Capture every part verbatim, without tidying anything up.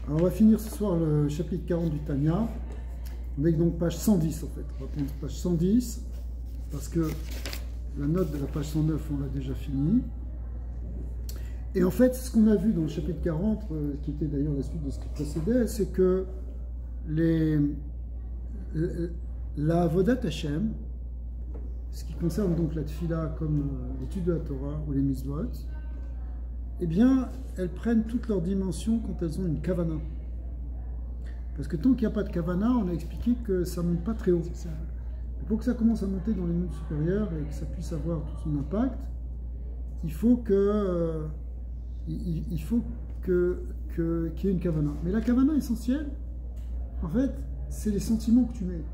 Alors on va finir ce soir le chapitre quarante du Tanya. On est donc page cent dix en fait. On va prendre page cent dix parce que la note de la page cent neuf on l'a déjà finie. Et en fait, ce qu'on a vu dans le chapitre quarante, euh, qui était d'ailleurs la suite de ce qui précédait, c'est que les, la Avodat Hashem, ce qui concerne donc la Tfila comme euh, l'étude de la Torah ou les mitzvot, eh bien, elles prennent toutes leurs dimensions quand elles ont une kavana. Parce que tant qu'il n'y a pas de kavana, on a expliqué que ça ne monte pas très haut. Ça. Pour que ça commence à monter dans les mondes supérieurs et que ça puisse avoir tout son impact, il faut que euh, il, il faut que, que, qu'il y ait une kavana. Mais la kavana essentielle, en fait, c'est les sentiments que tu mets.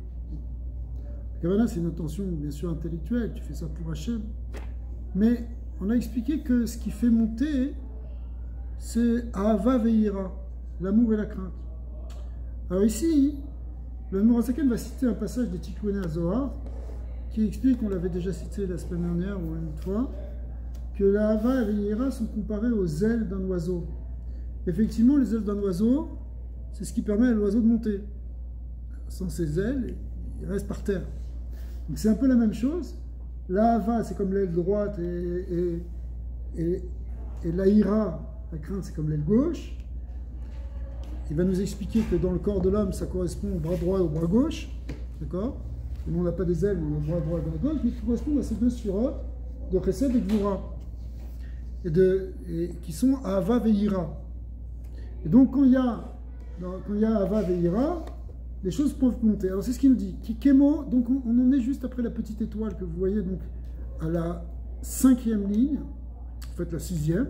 La kavana, c'est une intention bien sûr intellectuelle, tu fais ça pour Hachem. Mais on a expliqué que ce qui fait monter, c'est Ahava ve'ira, l'amour et la crainte. Alors ici, le Mourazaken va citer un passage des Tikouné à Zohar qui explique, on l'avait déjà cité la semaine dernière ou une autre fois, que la Ahava et ve'ira sont comparées aux ailes d'un oiseau. Effectivement, les ailes d'un oiseau, c'est ce qui permet à l'oiseau de monter. Sans ses ailes, il reste par terre. Donc c'est un peu la même chose. La Hava, c'est comme l'aile droite, et, et, et, et la Ira, la crainte, c'est comme l'aile gauche. Il va nous expliquer que dans le corps de l'homme, ça correspond au bras droit et au bras gauche. D'accord? On n'a pas des ailes, on a le bras droit et le bras gauche, mais qui correspondent à ces deux surotes de Chesed et Gvura, et de, et, qui sont Hava et Ira. Et donc, quand il y a, quand il y a Hava et Ira, les choses peuvent monter. Alors c'est ce qu'il nous dit. Kikemo, donc on, on en est juste après la petite étoile que vous voyez donc à la cinquième ligne, en fait la sixième,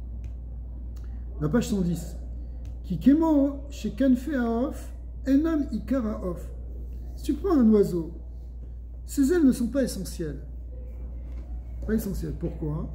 la page cent dix. Kikemo chez Kanfe Aof, Enam Ikar Aof. Si tu prends un oiseau, ses ailes ne sont pas essentielles. Pas essentielles. Pourquoi?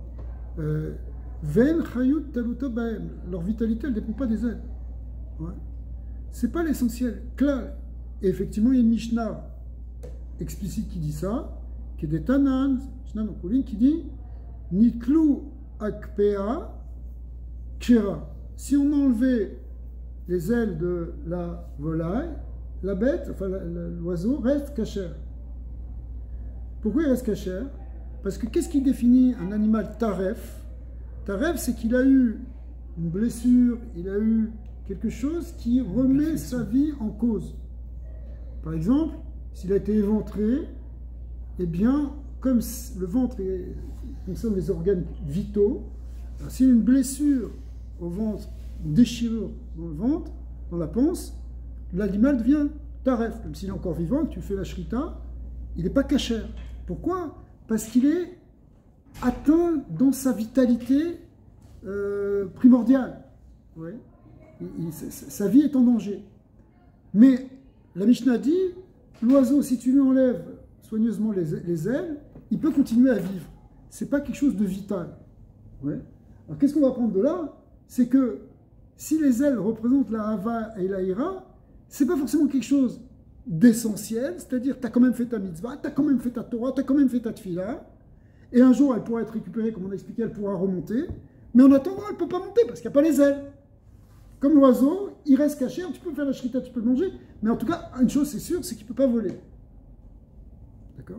Ven Chayut Taluto Baem. Leur vitalité, elle ne dépend pas des ailes. Ouais. C'est pas l'essentiel. Clair. Et effectivement, il y a une Mishnah explicite qui dit ça, qui est des Tanan, Mishnah Nokulin, qui dit Niklu Akpea Kshera. Si on enlevait les ailes de la volaille, la bête, enfin l'oiseau, reste cachère. Pourquoi il reste cachère? Parce que qu'est-ce qui définit un animal taref? Taref, c'est qu'il a eu une blessure, il a eu quelque chose qui remet sa vie en cause. Par exemple, s'il a été éventré, eh bien, comme le ventre est, concerne les organes vitaux, s'il y a une blessure au ventre, une déchirure dans le ventre, dans la panse, l'animal devient taref. Comme s'il est encore vivant, que tu fais la shrita, il n'est pas cachère. Pourquoi? Parce qu'il est atteint dans sa vitalité euh, primordiale. Ouais. Il, il, sa vie est en danger. Mais la Mishnah dit, l'oiseau, si tu lui enlèves soigneusement les, les ailes, il peut continuer à vivre. Ce n'est pas quelque chose de vital. Ouais. Alors qu'est-ce qu'on va prendre de là? C'est que si les ailes représentent la Hava et la Ira, ce n'est pas forcément quelque chose d'essentiel, c'est-à-dire tu as quand même fait ta mitzvah, tu as quand même fait ta Torah, tu as quand même fait ta tfila, et un jour elle pourra être récupérée, comme on a expliqué, elle pourra remonter, mais en attendant, elle ne peut pas monter parce qu'il n'y a pas les ailes. Comme l'oiseau, il reste caché, tu peux faire la shrita, tu peux le manger, mais en tout cas, une chose c'est sûr, c'est qu'il ne peut pas voler. D'accord?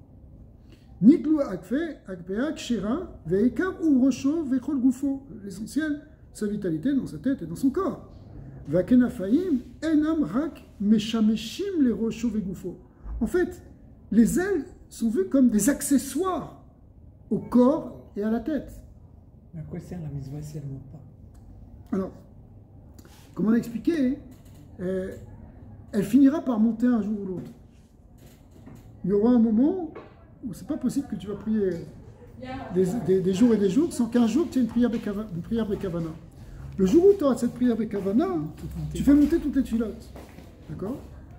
Niklu akfe, akpea, kshera, veikar ou rocho, vechol gufo. L'essentiel, sa vitalité dans sa tête et dans son corps. Vakenafaim, enam rak, meshameshim les rocho vegufo. En fait, les ailes sont vues comme des accessoires au corps et à la tête. Mais à quoi sert la mitzvah si elle ne monte pas? Alors, comme on a expliqué, euh, elle finira par monter un jour ou l'autre. Il y aura un moment où c'est pas possible que tu vas prier des, des, des jours et des jours sans qu'un jour tu aies une prière de Kavana. Le jour où tu auras cette prière de Kavana, tu fais monter toutes les filottes. D'accord?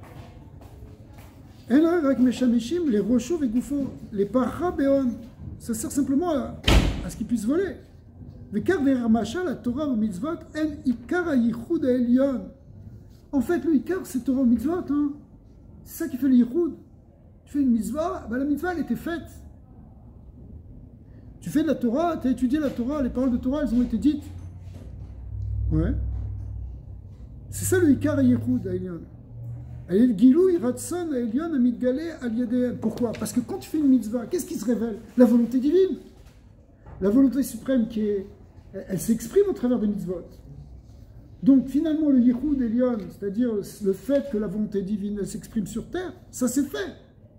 Et là, avec mes chamishim, les rochos et gouffos, les parabéon, ça sert simplement à, à ce qu'ils puissent voler. La Torah ou mitzvot en ikar yichud elyon. En fait, le ikar, c'est Torah ou mitzvot. Hein. C'est ça qui fait le yichud. Tu fais une mitzvah, ben la mitzvah, elle était faite. Tu fais de la Torah, tu as étudié la Torah, les paroles de Torah, elles ont été dites. Ouais. C'est ça le Ikar Yehoud Aïlion. El Gilou Iratson Aïlion Amidgalé Al-Yadeh. Pourquoi? Parce que quand tu fais une mitzvah, qu'est-ce qui se révèle? La volonté divine. La volonté suprême qui est. Elle s'exprime au travers des mitzvot. Donc finalement, le Yehoud Aïlion, c'est-à-dire le fait que la volonté divine s'exprime sur terre, ça s'est fait.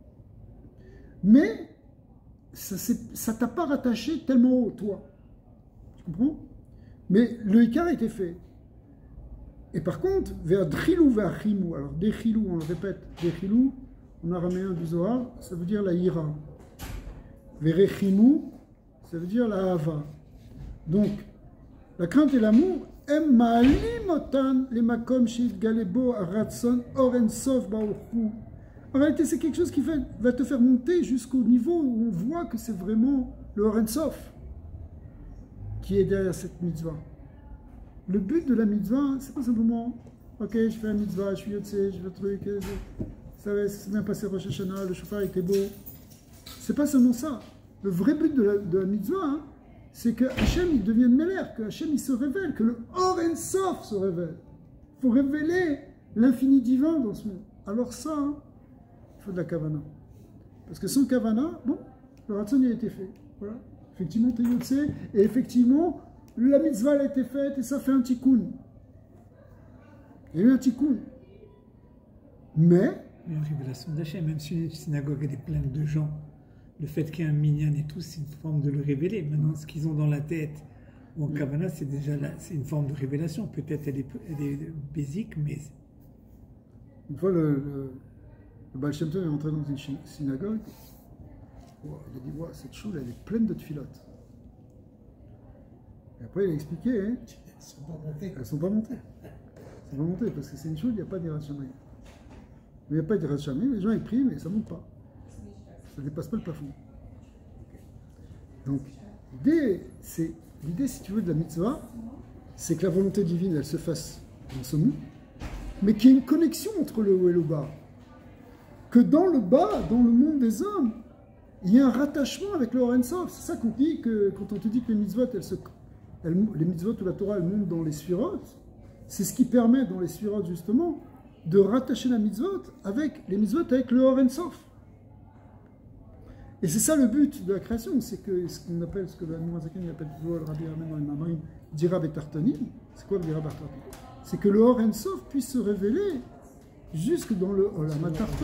Mais ça ne t'a pas rattaché tellement haut, toi. Tu comprends? Mais le Ikar a été fait. Et par contre, vers Drilou, vers Rimou, alors Dechilou, on le répète, Dechilou, en araméen du Zohar, ça veut dire la ira. Vers Rimou, ça veut dire la hava. Donc, la crainte et l'amour, em ma'alimotan les makom shit galebo aratson orensov baoru. En réalité, c'est quelque chose qui fait, va te faire monter jusqu'au niveau où on voit que c'est vraiment le orensov qui est derrière cette mitzvah. Le but de la mitzvah, c'est pas simplement, ok, je fais la mitzvah, je suis yotse, je fais le truc, ça va, c'est bien passé Rosh Hashanah, le chauffard était beau. C'est pas seulement ça. Le vrai but de la, de la mitzvah, hein, c'est que Hachem il devienne Meler, que Hachem il se révèle, que le Or En Sof se révèle. Il faut révéler l'infini divin dans ce monde. Alors ça, hein, il faut de la kavana. Parce que sans kavana, bon, le ratson a été fait. Voilà. Effectivement, tu es yotse, et effectivement, la mitzvah a été faite et ça fait un tikkun. Il y a eu un tikkun. Mais. Mais la révélation d'Hachem, même si une synagogue est pleine de gens, le fait qu'il y ait un minyan et tout, c'est une forme de le révéler. Maintenant, ce qu'ils ont dans la tête ou en kavana, c'est déjà là, c'est une forme de révélation. Peut-être elle est, elle est basique, mais. Une fois, le, le, le Baal Shem Tov est entré dans une synagogue. Wow, il a dit wow, cette choule, elle est pleine de tfilotes. Et après, il a expliqué, hein, elles ne sont pas montées. Elles ne sont pas montées. Elles sont pas montées parce que c'est une chose, il n'y a pas d'Irat Shamayim. Il n'y a pas d'Irat Shamayim, les gens ils prient, mais ça ne monte pas. Ça ne dépasse pas le plafond. Donc, l'idée, c'est, l'idée, si tu veux, de la mitzvah, c'est que la volonté divine, elle se fasse dans ce monde, mais qu'il y ait une connexion entre le haut et le bas. Que dans le bas, dans le monde des hommes, il y a un rattachement avec le Or En Sof. C'est ça qu'on dit que quand on te dit que les mitzvot, elles se, elles, les mitzvot ou la Torah, elles montent dans les sphirotes. C'est ce qui permet dans les sphirotes justement de rattacher la mitzvot avec les mitzvot avec le Or En Sof. Et c'est ça le but de la création, c'est que ce qu'on appelle, ce que le Noazaken appelle le Rabbi Armen dans les Mamarim, Dira Betartanim. C'est quoi le Dira Betartanim? C'est que le Or En Sof puisse se révéler jusque dans le Olam HaTarton.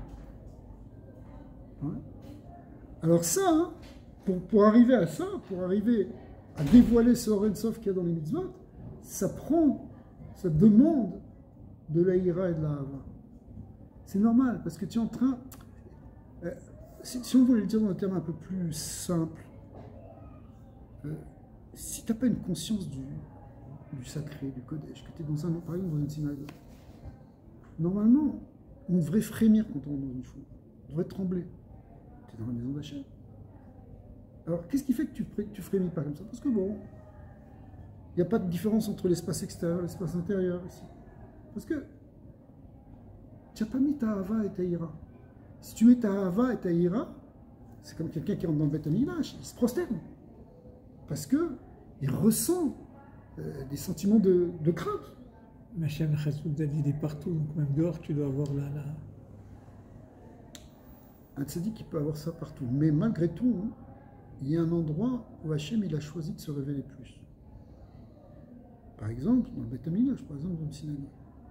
Ouais. Alors ça, hein, pour, pour arriver à ça, pour arriver à dévoiler ce Or En Sof qu'il y a dans les mitzvot, ça prend, ça demande de la ira et de la hava. C'est normal, parce que tu es en train... Euh, si, si on voulait le dire dans un terme un peu plus simple, euh, si tu n'as pas une conscience du, du sacré, du Kodesh, que tu es dans un, par exemple dans une synagogue, normalement, on devrait frémir quand on est dans une foule. On devrait trembler. Tu es dans la maison d'Hachem. Alors, qu'est-ce qui fait que tu, tu frémis pas comme ça? Parce que bon, il n'y a pas de différence entre l'espace extérieur et l'espace intérieur ici. Parce que tu n'as pas mis ta hava et ta ira. Si tu mets ta hava et ta ira, c'est comme quelqu'un qui rentre dans le Beth Amikdash, il se prosterne. Parce qu'il ressent euh, des sentiments de, de crainte. Hachem Chassoud David est partout, donc même dehors, tu dois avoir la... la... Un tzaddik qui peut avoir ça partout. Mais malgré tout, hein, il y a un endroit où Hachem il a choisi de se révéler plus. Par exemple, dans le Beth Amikdash, par exemple, dans le synagogue.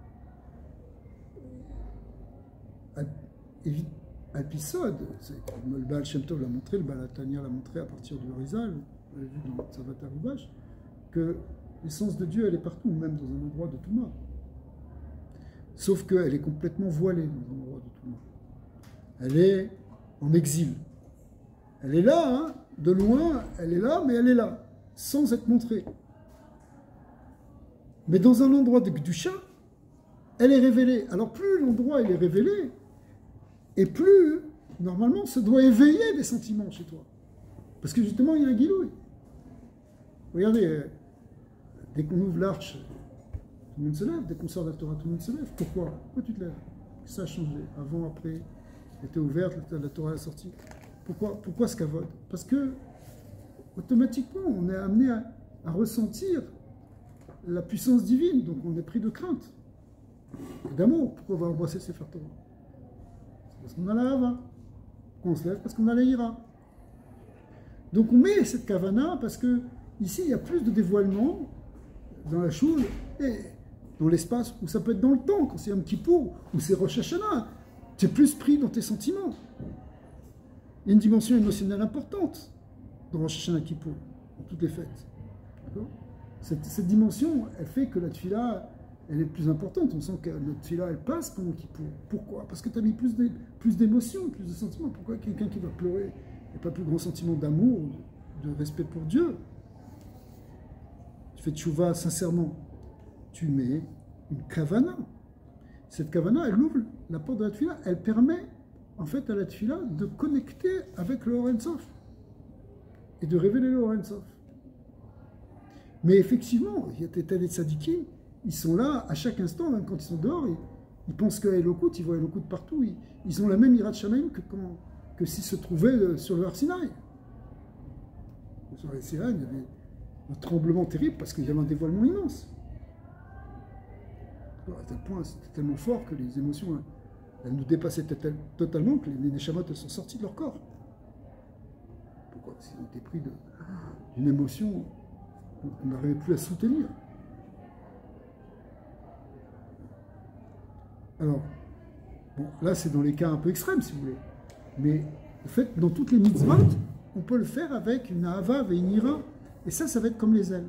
Alpisod, le Baal Shem Tov l'a montré, le Baal HaTanya l'a montré à partir du Harizal, vous l'avez vu dans Tzavat HaRubash, que l'essence de Dieu, elle est partout, même dans un endroit de Touma. Sauf qu'elle est complètement voilée dans un endroit de Touma. Elle est en exil. Elle est là, hein, de loin, elle est là, mais elle est là, sans être montrée. Mais dans un endroit de Gdusha, elle est révélée. Alors plus l'endroit il est révélé, et plus, normalement, ça doit éveiller des sentiments chez toi. Parce que justement, il y a un guilouille. Regardez, dès qu'on ouvre l'arche, tout le monde se lève. Dès qu'on sort de la Torah, tout le monde se lève. Pourquoi? Pourquoi tu te lèves? Ça a changé. Avant, après, elle était ouverte, la Torah est sortie. Pourquoi, pourquoi ce kavod? Parce que, automatiquement, on est amené à, à ressentir la puissance divine. Donc, on est pris de crainte. et d'amour. Pourquoi on va embrasser le Sefer Torah? C'est parce qu'on a la hava. Pourquoi on se lève? Parce qu'on a la ira. Donc on met cette kavana parce que ici il y a plus de dévoilement dans la choule et dans l'espace où ça peut être dans le temps, quand c'est Yom Kippour, ou c'est Rosh Hashanah. Tu es plus pris dans tes sentiments. Il y a une dimension émotionnelle importante dans Rosh Hashanah Kippour, dans toutes les fêtes. Cette, cette dimension, elle fait que la tefila, elle est plus importante. On sent que notre tefila, elle passe pendant Kippour. Pourquoi? Parce que tu as mis plus d'émotions, plus, plus de sentiments. Pourquoi quelqu'un qui va pleurer n'a pas plus grand sentiment d'amour, de respect pour Dieu? Tu fais tchouva sincèrement. Tu mets une kavana. Cette kavana, elle ouvre la porte de la tefila. Elle permet, en fait, à la tefila de connecter avec le Or Ein Sof et de révéler le Or Ein Sof. Mais effectivement, il y a des tas de tzadikim, ils sont là à chaque instant, même quand ils sont dehors, ils, ils pensent qu'à Elokut, ils voient Elokut partout. Ils, ils ont la même Yirat Shamayim que, que s'ils se trouvaient sur le Har Sinaï. Sur le Har Sinaï, il y avait un tremblement terrible parce qu'il y avait un dévoilement immense. Alors, à tel point, c'était tellement fort que les émotions, elles nous dépassaient totalement, que les Neshamot, elles sont sorties de leur corps. Pourquoi? Parce qu'ils étaient pris d'une émotion qu'on n'arrivait plus à soutenir. Alors, bon, là, c'est dans les cas un peu extrêmes, si vous voulez. Mais, en fait, dans toutes les mitzvot, on peut le faire avec une ahava et une ira. Et ça, ça va être comme les ailes.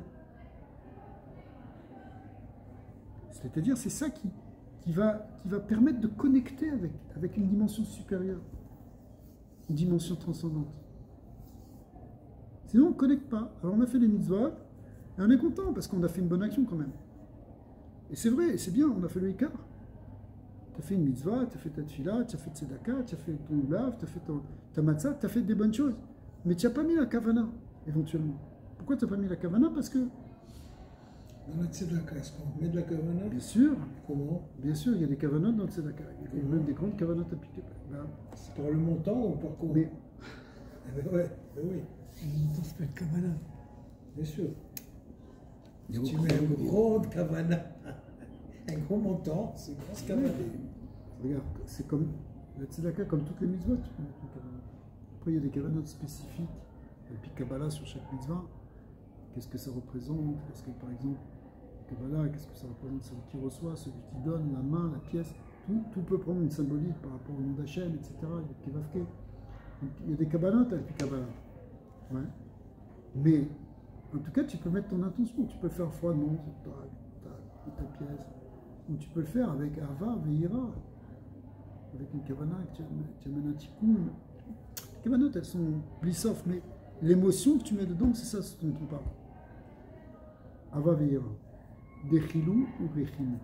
C'est-à-dire, c'est ça qui, qui, va, qui va permettre de connecter avec, avec une dimension supérieure, une dimension transcendante. Sinon, on ne connecte pas. Alors, on a fait les mitzvot, et on est content, parce qu'on a fait une bonne action quand même. Et c'est vrai, c'est bien, on a fait le Ikar. Tu as fait une mitzvah, tu as fait ta tefila, tu as fait tzedaka, tu as fait ton lulav, tu as fait ton, ta matzah, tu as fait des bonnes choses. Mais tu n'as pas mis la kavana, éventuellement. Pourquoi tu n'as pas mis la kavana? Parce que... Dans la tzedaka, est-ce qu'on met de la kavana? Bien sûr. Comment? Bien sûr, il y a des kavanot dans le tzedaka. Il y a même des grandes kavanot appliquées. Ben, c'est par le montant ou par quoi? Mais... Eh ben ouais, ben oui. Le montant, c'est pas une kavana. Bien sûr. Si tu mets une grande kavana, un gros montant, c'est une grosse kavana. Regarde, c'est comme le tzedaka, comme toutes les mitzvot, tu peux mettre une kavana. Après, il y a des kavanot spécifiques, et puis Kabbalah sur chaque mitzvah. Qu'est-ce que ça représente? Parce que, par exemple, Kabbalah, qu'est-ce que ça représente? Celui qui reçoit, celui qui donne, la main, la pièce. Tout, tout peut prendre une symbolique par rapport au nom d'Hachem, et cetera. Il y a des Kevavke. Donc, il y a des Kabbalah, et puis Kabbalah. Ouais. Mais, en tout cas, tu peux mettre ton intention. Tu peux le faire froidement, ta, ta, ta pièce. Ou tu peux le faire avec Ava, Veira. Avec une Kavanah, tu amènes un tikkun. Les Kavanot, elles sont blissof, mais l'émotion que tu mets dedans, c'est ça dont on parle. Ava Veira. Dechilou ou Rechilou.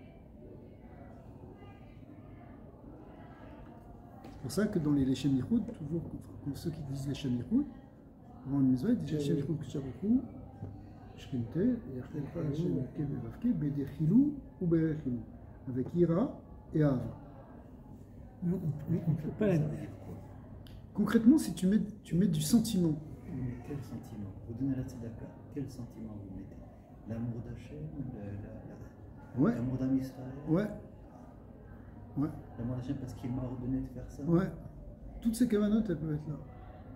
C'est pour ça que dans les Leshem Yichud, toujours, enfin, ceux qui disent Leshem Yichud, avant le mitzvah, ils disent Leshem Yichud Kshabakou, Shkinte, et Achtelcha Leshem Yichud Bevavke, Bedechilou ou Berechilou. Avec Ira et Ava. Non, on ne peut pas la dire. Concrètement, si tu mets, tu mets du sentiment. Mais quel sentiment? Vous donnez la tzedaka, quel sentiment vous mettez? L'amour d'Hachem, l'amour Ouais. d'Am Israël? Ouais. Ouais. L'amour d'Hachem parce qu'il m'a ordonné de faire ça? Ouais. Toutes ces kavanotes, elles peuvent être là.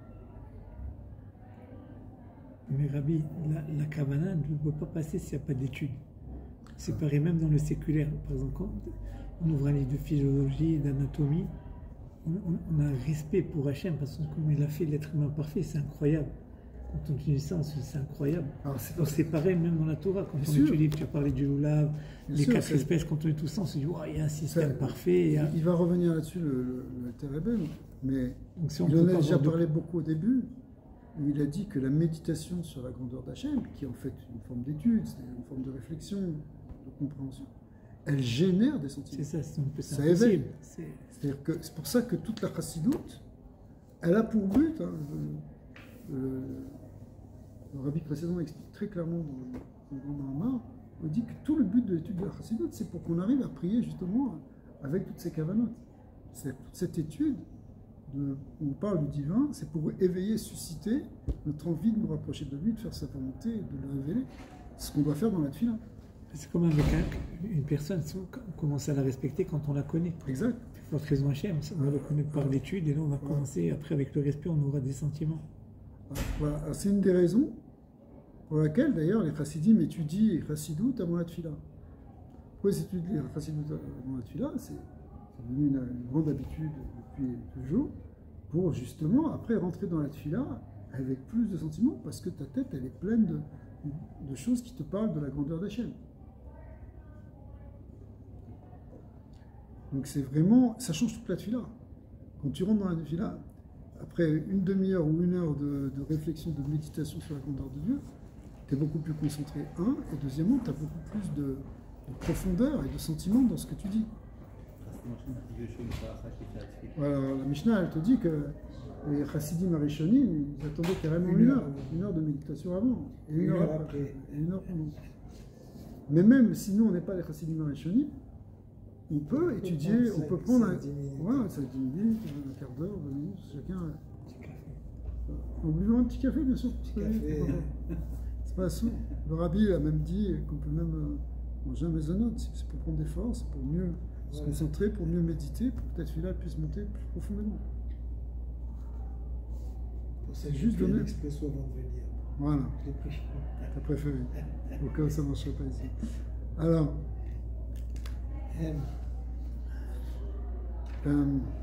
Mais Rabbi, la, la kavana ne peut pas passer s'il n'y a pas d'études. C'est pareil même dans le séculaire. Par exemple, quand on ouvre un livre de philologie, d'anatomie, on, on, on a un respect pour Hachem parce que comme il a fait l'être humain parfait, c'est incroyable. Quand on étudie ça, c'est incroyable. C'est pareil même dans la Torah. Quand Bien on sûr. étudie, tu as parlé du lulav, les sûr, quatre espèces, quand on est tout ça, on se dit, wow, il y a un système Ça, parfait. Il, y a... il va revenir là-dessus, le, le, le Terrebel, mais Donc, si on il peut en a pas déjà avoir de- parlé beaucoup au début, où il a dit que la méditation sur la grandeur d'Hachem, qui est en fait une forme d'étude, c'est une forme de réflexion, de compréhension, elle génère des sentiments. C'est ça, c'est un peu Ça impossible. éveille. C'est- C'est-à-dire que c'est pour ça que toute la chassidoute, elle a pour but, hein, le, le- le rabbi précédent explique très clairement dans le Grand Mahamar, il dit que tout le but de l'étude de la chassidoute, c'est pour qu'on arrive à prier justement avec toutes ces kavanotes. C'est toute cette étude, de, où on parle du divin, c'est pour éveiller, susciter notre envie de nous rapprocher de lui, de faire sa volonté, de le révéler. C'est ce qu'on doit faire dans la tefila. C'est comme avec un- une personne, on commence à la respecter quand on la connaît. Exact. Forte raison Hachem, on le connaît par l'étude et là on va commencer, après avec le respect on aura des sentiments. Voilà. C'est une des raisons pour laquelle d'ailleurs les chassidim étudient les chassidout avant la tefila. Pourquoi ils étudient les chassidout avant la tefila? C'est devenu une, une grande habitude depuis toujours, pour justement après rentrer dans la tefila avec plus de sentiments, parce que ta tête elle est pleine de, de choses qui te parlent de la grandeur d'Hachem. Donc c'est vraiment, ça change toute la tefila. Quand tu rentres dans la tefila, après une demi-heure ou une heure de, de réflexion, de méditation sur la grandeur de Dieu, tu es beaucoup plus concentré, un, et deuxièmement, tu as beaucoup plus de, de profondeur et de sentiments dans ce que tu dis. Voilà, la Mishnah, elle te dit que les chassidim arishonim, ils attendaient carrément une, une heure, une heure de méditation avant, et une, une heure après, après, et une heure pendant. Mais même si nous, on n'est pas les chassidim arishonim, on peut on étudier, on peut prendre un, ouais, ça dix minutes, un quart d'heure, vingt minutes, chacun. On buvant un petit café, bien sûr. Petit café. C'est pas sourd. Le rabbi a même dit qu'on peut même manger un maisonnote, c'est pour prendre des forces, pour mieux ouais. se concentrer, pour mieux méditer, pour que peut-être celui-là puisse monter plus profondément. C'est juste donner l'expresso avant de venir. Voilà. T'as préféré. Au cas où ça ne marcherait pas ici. Alors. M. Euh,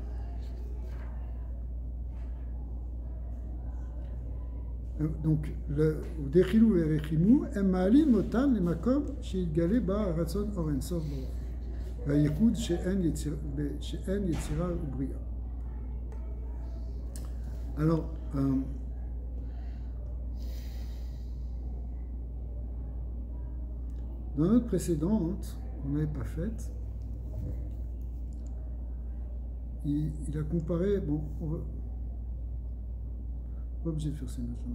donc, le Dechilou et Rechimou, Emmaali Motan les Makom, chez Galé Ba Ratson Orensov, Vaïkoud chez En Yetzira Ubria. Alors, euh, dans notre précédente, qu'on n'avait pas faite, il, il a comparé, bon, on va, pas obligé de faire ces notes-là.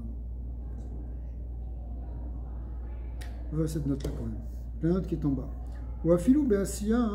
On va faire cette note-là quand même. La note qui est en bas. Ou afilou be'asiya,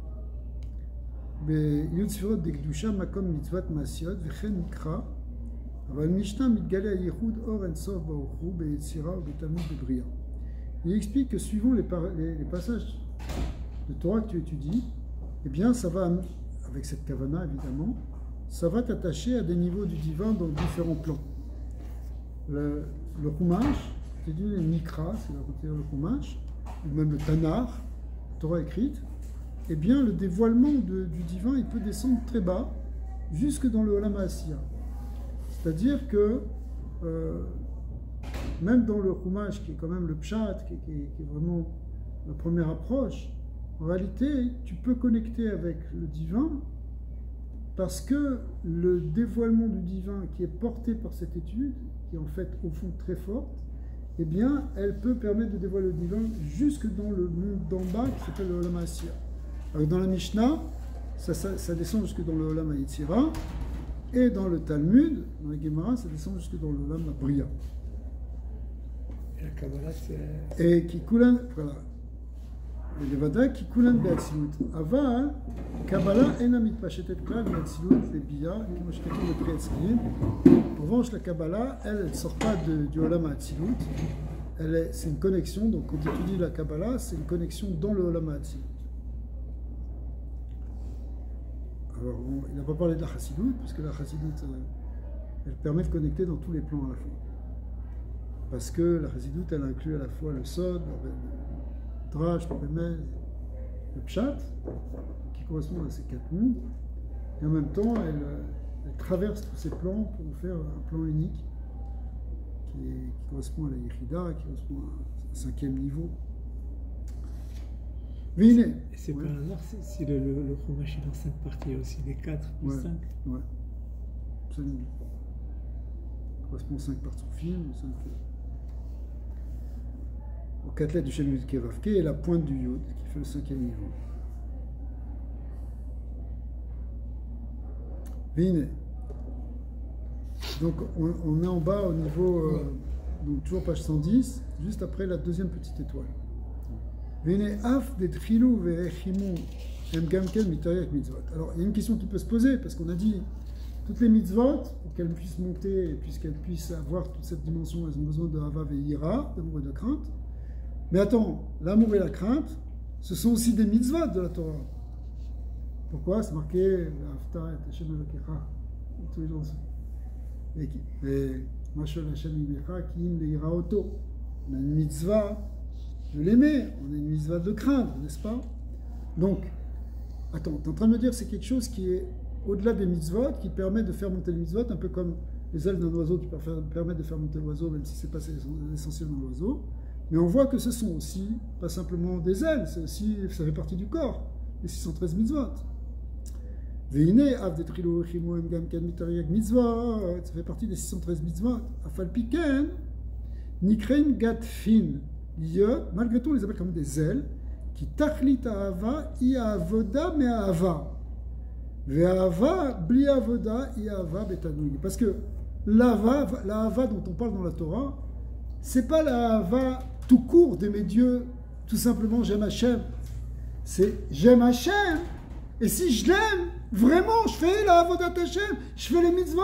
be'yud sfirot dekdusha makom mitzvat masiot vechen mikra, aval mishnah mitgale hayichud or ensof baruchu be'yetzira ou be'talmud be'bria. Il explique que suivant les, les, les passages de Torah que tu étudies, eh bien ça va, avec cette kavana évidemment, ça va t'attacher à des niveaux du divin dans différents plans. Le, le Chumash, c'est dit le Mikra, c'est la le Chumash, ou même le Tanar, la Torah écrite, eh bien le dévoilement de, du divin, il peut descendre très bas, jusque dans le Olam Ha'asiya. C'est-à-dire que, euh, même dans le Chumash, qui est quand même le Pshat, qui, qui, qui est vraiment la première approche, en réalité, tu peux connecter avec le divin, parce que le dévoilement du divin qui est porté par cette étude, qui est en fait au fond très forte, eh bien, elle peut permettre de dévoiler le divin jusque dans le monde d'en bas qui s'appelle le Olam Ha'asiya. Alors dans la Mishnah, ça, ça, ça descend jusque dans le Olam Ha'yetzira, et dans le Talmud, dans la Gemara, ça descend jusque dans le Olam Ha'briya. Et la Kabbalah, c'est... Et qui coulant, voilà. Et les Vada qui coulant be'atzilut. Aval, Kabbalah ena mitpashetet klal be'atzilut le'biya, comme je t'ai dit le Priyatzrim. En revanche, la Kabbalah, elle ne sort pas de, du Olam Ha'atzilut. C'est une connexion, donc quand tu étudies la Kabbalah, c'est une connexion dans le Olam Ha'atzilut. Alors, bon, il n'a pas parlé de la Chassidut, puisque la Chassidut, elle permet de connecter dans tous les plans à la fois. Parce que la Chassidut, elle inclut à la fois le Sod, le Drash, le Remez, le Pshat, qui correspondent à ces quatre mondes, et en même temps, elle, elle traverse tous ces plans pour faire un plan unique, qui, est, qui correspond à la Yechida, qui correspond à un cinquième niveau. Et c'est ouais. Pas un hasard si le, le, le Chumash est dans cinq parties, il y a aussi des quatre plus ouais. cinq. Ouais, absolument. Ça correspond aux cinq parties du film, cinq... aux quatre lettres du Shem Yud Kei Vav Kei et la pointe du Yud qui fait le cinquième niveau. Vine. Donc on, on est en bas au niveau, euh, donc toujours page cent dix, juste après la deuxième petite étoile. Alors, il y a une question qui peut se poser, parce qu'on a dit, toutes les mitzvot, pour qu'elles puissent monter, et puisqu'elles puissent avoir toute cette dimension, elles ont besoin de hava et ira, d'amour et de crainte. Mais attends, l'amour et la crainte, ce sont aussi des mitzvot de la Torah. Pourquoi? C'est marqué Hafta et Hashem Elokecha. Tous les jours. Et Mashal Hashem Imecha Kim Leira Oto. On a une mitzvah de l'aimer, on a une mitzvah de le craindre, n'est-ce pas? Donc, attends, tu es en train de me dire que c'est quelque chose qui est au-delà des mitzvot, qui permet de faire monter les mitzvot, un peu comme les ailes d'un oiseau qui permettent de faire monter l'oiseau, même si ce n'est pas l'essentiel dans l'oiseau. Mais on voit que ce sont aussi, pas simplement des ailes, c'est aussi, ça fait partie du corps, les six cent treize mitzvot. Veine, av detrilo chimoem gam kan mitariak mitzvot, ça fait partie des six cent treize mitzvot. Afal piken, nikrein gatfin, liot, malgré tout on les appelle comme des ailes, qui tachlit ahava, i avoda me ahava. Ve'ahava, bli avoda, i ahava betanougi. Parce que l'ahava, l'ahava dont on parle dans la Torah, c'est pas l'ahava tout court d'aimer Dieu, tout simplement j'aime Hachem. C'est j'aime Hachem, et si je l'aime, vraiment, je fais la avodat Hachem, je fais les mitzvot.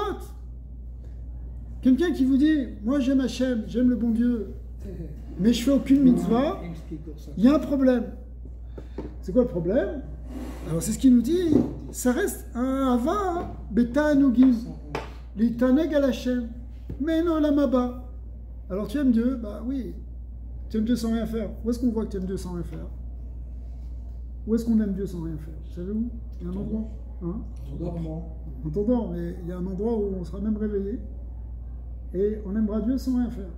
Quelqu'un qui vous dit, moi j'aime Hachem, j'aime le bon Dieu, mais je fais aucune mitzvah, il y a un problème. C'est quoi le problème? Alors c'est ce qu'il nous dit, ça reste un ava betanugim, l'itaneg al Hachem, mais non la maba. Alors tu aimes Dieu? Bah oui. Tu aimes Dieu sans rien faire. Où est-ce qu'on voit que tu aimes Dieu sans rien faire? Où est-ce qu'on aime Dieu sans rien faire? Vous savez où? Il y a un endroit. Hein? En dormant. En t'endort, mais il y a un endroit où on sera même réveillé et on aimera Dieu sans rien faire.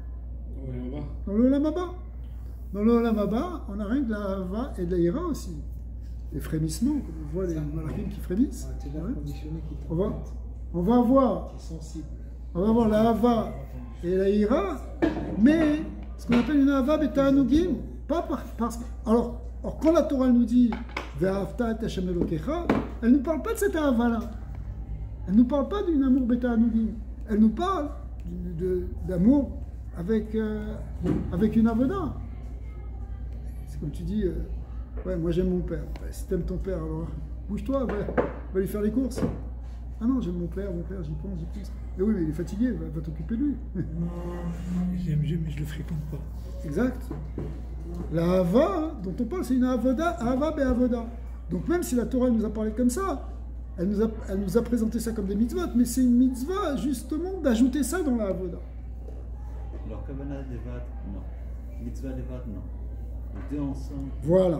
Dans le Olam Haba. Dans le Olam Haba, on a rien que de la Hava et de la Hira aussi. Les frémissements, comme on voit les malachim qui frémissent. Ouais, on, va, on va avoir. On va avoir la Hava et la Hira, mais ce qu'on appelle une Hava Betanugim, pas par, parce que. Alors, alors, quand la Torah nous dit Ve'afta et Hashem Elokecha, elle ne nous parle pas de cette Hava-là. Elle ne nous parle pas d'une amour Betanugim. Elle nous parle d'amour avec, euh, avec une Avoda. C'est comme tu dis, euh, ouais, moi j'aime mon père. Bah, si t'aimes ton père, alors bouge-toi, va, va lui faire les courses. Ah non, j'aime mon père, mon père, j'y pense, j'y pense. Et oui, mais il est fatigué, va, va t'occuper de lui. J'aime Dieu, mais je le fréquente pas. Exact. La Hava dont on parle, c'est une Avoda, Hava be Avoda. Donc même si la Torah nous a parlé comme ça, elle nous a, elle nous a présenté ça comme des mitzvot, mais c'est une mitzvah justement d'ajouter ça dans la Avoda. Alors Kavanah Devat, non. Mitzvah Devat, non. Les deux ensemble. Voilà.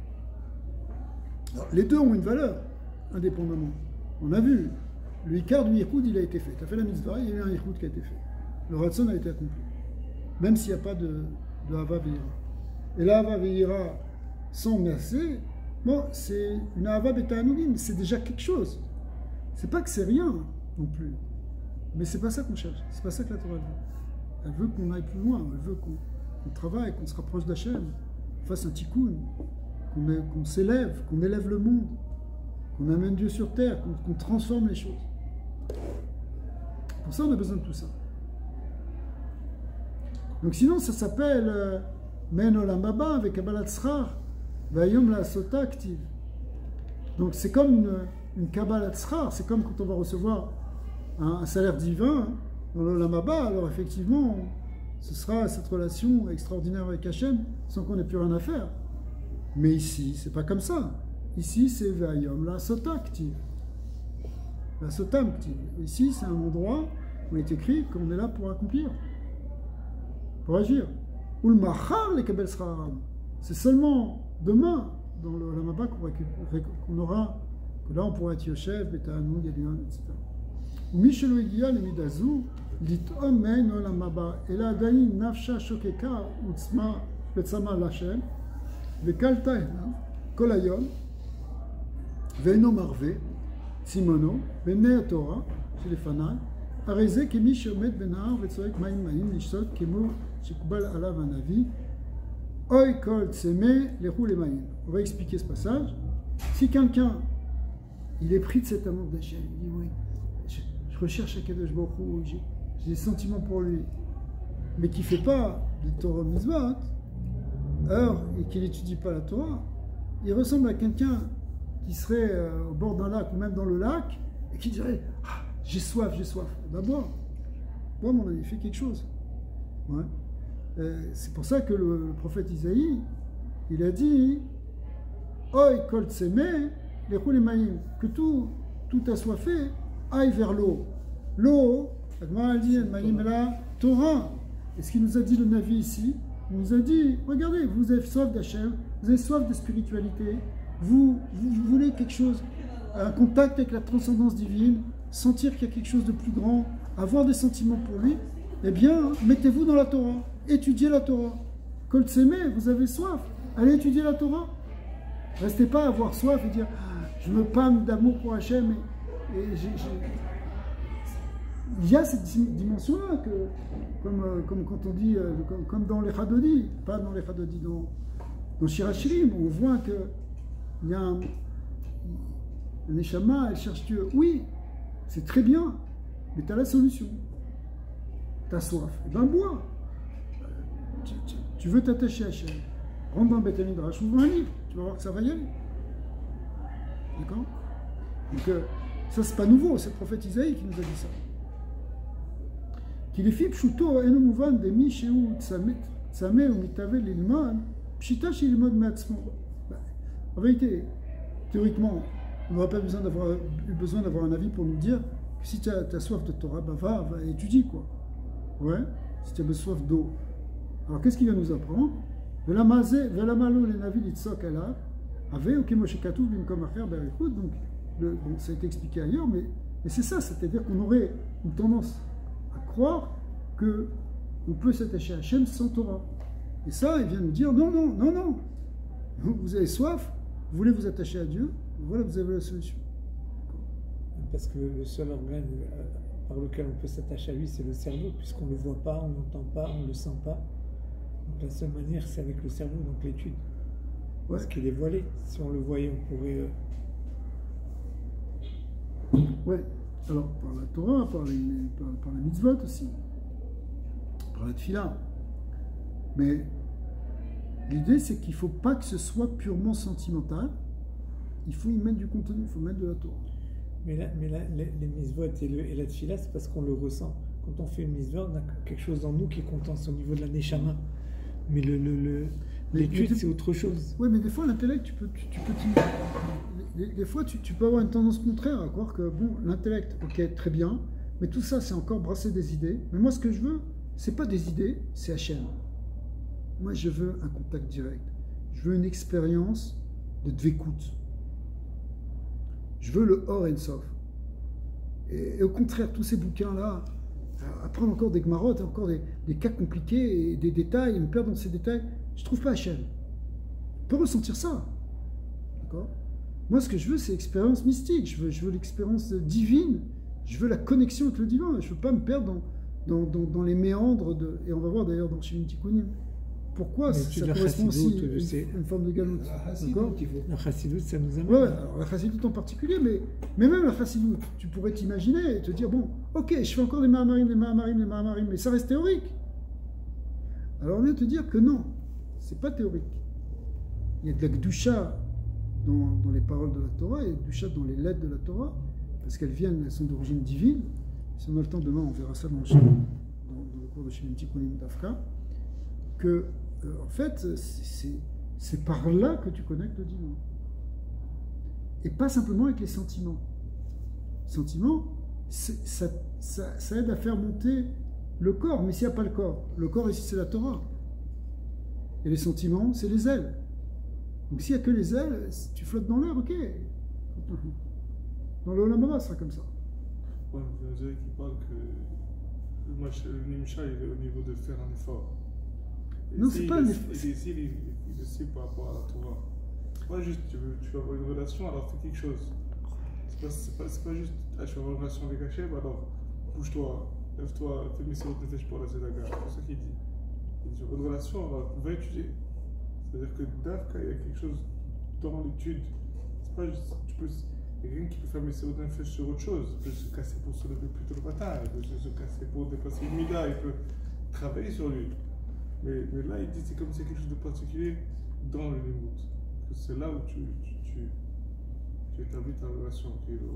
Alors, les deux ont une valeur, indépendamment. On a vu, le Ikar du Yichud, il a été fait. Tu as fait la mitzvah, il y a eu un Yichud qui a été fait. Le Ratson a été accompli. Même s'il n'y a pas de, de Hava Ve'ira. Et la Hava Ve'ira sans merci, bon, c'est une Hava Betanugim, c'est déjà quelque chose. C'est pas que c'est rien non plus. Mais c'est pas ça qu'on cherche. C'est pas ça que la Torah veut. Elle veut qu'on aille plus loin. Elle veut qu'on qu'on travaille, qu'on se rapproche d'Hachem, qu'on fasse un tikkun, qu'on qu'on s'élève, qu'on élève le monde, qu'on amène Dieu sur terre, qu'on qu'on transforme les choses. Pour ça, on a besoin de tout ça. Donc sinon, ça s'appelle Men Olam Haba avec Kabbalat Tzchar, Vayom la Sota active. Donc c'est comme une, une Kabbalat Tzchar, c'est comme quand on va recevoir un, un salaire divin dans l'Olam Haba, alors effectivement, ce sera cette relation extraordinaire avec Hachem sans qu'on ait plus rien à faire. Mais ici, c'est pas comme ça. Ici, c'est Vayom la Sota active. La Sota active. Ici, c'est un endroit où il est écrit qu'on est là pour accomplir, pour agir. Ou le Machar les Kabel Sraram. C'est seulement demain, dans le Olam Haba, qu'on aura, que là on pourra être Yoshev, Beta'anu, Yelion, et cetera. Ou Michelo Egia, le Midazu, dit Omen Olam Haba, et là, Daïn, Nafsha, Shokeka, Utzma, Betzama, Lachem, Vekalta, Kolayom, Veino Marve, Simono, Bene Torah, chez les Fanal, Areze, Kemi, Shomet, Benar, Vetsoek, Maïm, Maïm, Lishsot, Kemo, Shikubal, Alav, Anavi, Oy kol tseme lechu lemayin. On va expliquer ce passage. Si quelqu'un, il est pris de cet amour d'Hachem, il dit oui, je, je recherche Akadosh Baruch Hu, j'ai des sentiments pour lui, mais qui ne fait pas de Torah Mitzvot, alors, et qu'il n'étudie pas la Torah, il ressemble à quelqu'un qui serait euh, au bord d'un lac ou même dans le lac et qui dirait ah, j'ai soif, j'ai soif. D'abord, bois mon ami, fais quelque chose. Ouais. Euh, c'est pour ça que le, le prophète Isaïe, il a dit Oi kol tseme, les roulémaïm, que tout, tout assoiffé aille vers l'eau. L'eau, la Gemara a dit, la Torah. Et ce qu'il nous a dit le Navi ici, il nous a dit regardez, vous avez soif d'Hachem, vous avez soif de spiritualité, vous, vous, vous voulez quelque chose, un contact avec la transcendance divine, sentir qu'il y a quelque chose de plus grand, avoir des sentiments pour lui, eh bien, mettez-vous dans la Torah, étudiez la Torah. Kol tseme, vous avez soif, allez étudier la Torah. Restez pas à avoir soif et dire je me pâme d'amour pour Hachem. Et, et j'ai, j'ai... Il y a cette dimension-là, que, comme, comme quand on dit, comme, comme dans les Chadodi, pas dans les Chadodi, dans, dans Shirachirim, on voit qu'il y a un, un Neshama, elle cherche Dieu. Oui, c'est très bien, mais tu as la solution. Tu as soif, et ben bois. Tu, tu, tu veux t'attacher à Hachem. Rentre dans le Beth Midrash, ouvre un livre, tu vas voir que ça va y aller. D'accord? Donc, euh, ça, c'est pas nouveau, c'est le prophète Isaïe qui nous a dit ça. Qu'il est fait pshuto, eno mouvan de mi sheu tzameh ou mitave l'ilman, pshita chez l'ilmod me'atzmo. En vérité, théoriquement, on n'aurait pas besoin d'avoir, eu besoin d'avoir un avis pour nous dire que si tu as, as soif de Torah, bah va, va étudier quoi. Ouais, si tu as soif d'eau. Alors qu'est-ce qu'il va nous apprendre? Velamalo le navi litzok alav, ave ok moshe katuv bimkom acher berichut. Donc, le, bon, ça a été expliqué ailleurs, mais, mais c'est ça, c'est-à-dire qu'on aurait une tendance à croire que on peut s'attacher à Hachem sans Torah. Et ça, il vient nous dire non, non, non, non. Vous avez soif, vous voulez vous attacher à Dieu, voilà, vous avez la solution. Parce que le seul organe par lequel on peut s'attacher à lui, c'est le cerveau, puisqu'on ne le voit pas, on ne l'entend pas, on ne le sent pas. Donc la seule manière, c'est avec le cerveau, donc l'étude. Parce ouais. qu'il est voilé. Si on le voyait, on pourrait... Euh... Ouais. Alors, par la Torah, par, les, par, par la mitzvot aussi, par la tfila. Mais l'idée, c'est qu'il ne faut pas que ce soit purement sentimental. Il faut y mettre du contenu, il faut mettre de la Torah. Mais, là, mais là, les, les mitzvot et, le, et la tfila, c'est parce qu'on le ressent. Quand on fait une mitzvot, on a quelque chose en nous qui est content, c'est au niveau de la neshama. Mais le, le, le, l'étude, c'est autre chose. Oui, mais des fois, l'intellect, tu peux... Tu, tu peux des, des fois, tu, tu peux avoir une tendance contraire à croire que, bon, l'intellect, ok, très bien, mais tout ça, c'est encore brasser des idées. Mais moi, ce que je veux, c'est pas des idées, c'est Hachem. Moi, je veux un contact direct. Je veux une expérience de dvékout. Je veux le Or en Sof. Et, et au contraire, tous ces bouquins-là, apprendre encore des gmarottes, encore des, des cas compliqués, et des détails, et me perdre dans ces détails, je ne trouve pas Hachem. On peut ressentir ça. D'accord ? Moi, ce que je veux, c'est l'expérience mystique. Je veux, je veux l'expérience divine. Je veux la connexion avec le divin. Je ne veux pas me perdre dans, dans, dans, dans les méandres de... Et on va voir d'ailleurs dans Shemim Tikkunim. Pourquoi ça correspond aussi à une, ces... une forme de galoute. D'accord ? La chassidoute, ça nous amène. Ouais, alors la chassidoute en particulier, mais, mais même la chassidoute, tu pourrais t'imaginer et te dire, bon, ok, je fais encore des mahamarim, des mahamarim, des mahamarim, mais ça reste théorique. Alors on vient te dire que non, c'est pas théorique. Il y a de la gdusha dans, dans les paroles de la Torah, il y a de la gdusha dans les lettres de la Torah, parce qu'elles viennent, elles sont d'origine divine. Si on a le temps demain, on verra ça dans le, dans, dans le cours de Shemim Tikkunim d'Afka, que Euh, en fait, c'est par là que tu connectes le divin. Et pas simplement avec les sentiments. Les sentiments, ça, ça, ça aide à faire monter le corps, mais s'il n'y a pas le corps, le corps ici c'est la Torah. Et les sentiments, c'est les ailes. Donc s'il n'y a que les ailes, tu flottes dans l'air, ok. Dans le Olam Haba, ça sera comme ça. Ouais, vous avez qui parle que le Nimsha il est au niveau de faire un effort. Et non, c'est pas un effort. Et ici, il est aussi par rapport à la Torah. Pas juste, tu veux, tu veux avoir une relation, alors fais quelque chose. C'est pas, pas, pas juste, ah, je veux avoir une relation avec Hachem, alors bouge-toi, lève-toi, fais mes séances de fèche pour la Zédaga. C'est ça qu'il dit. Il dit, je veux une relation, alors va étudier. C'est-à-dire que d'Afka, il y a quelque chose dans l'étude. C'est pas juste, tu peux, il y a quelqu'un qui peut faire mes séances de fèche sur autre chose. Il peut se casser pour se lever plus tôt le matin, il peut se casser pour dépasser une mida, il peut travailler sur lui. Mais, mais là, il dit c'est comme si quelque chose de particulier dans le limut. C'est là où tu, tu, tu, tu établis ta relation qui est le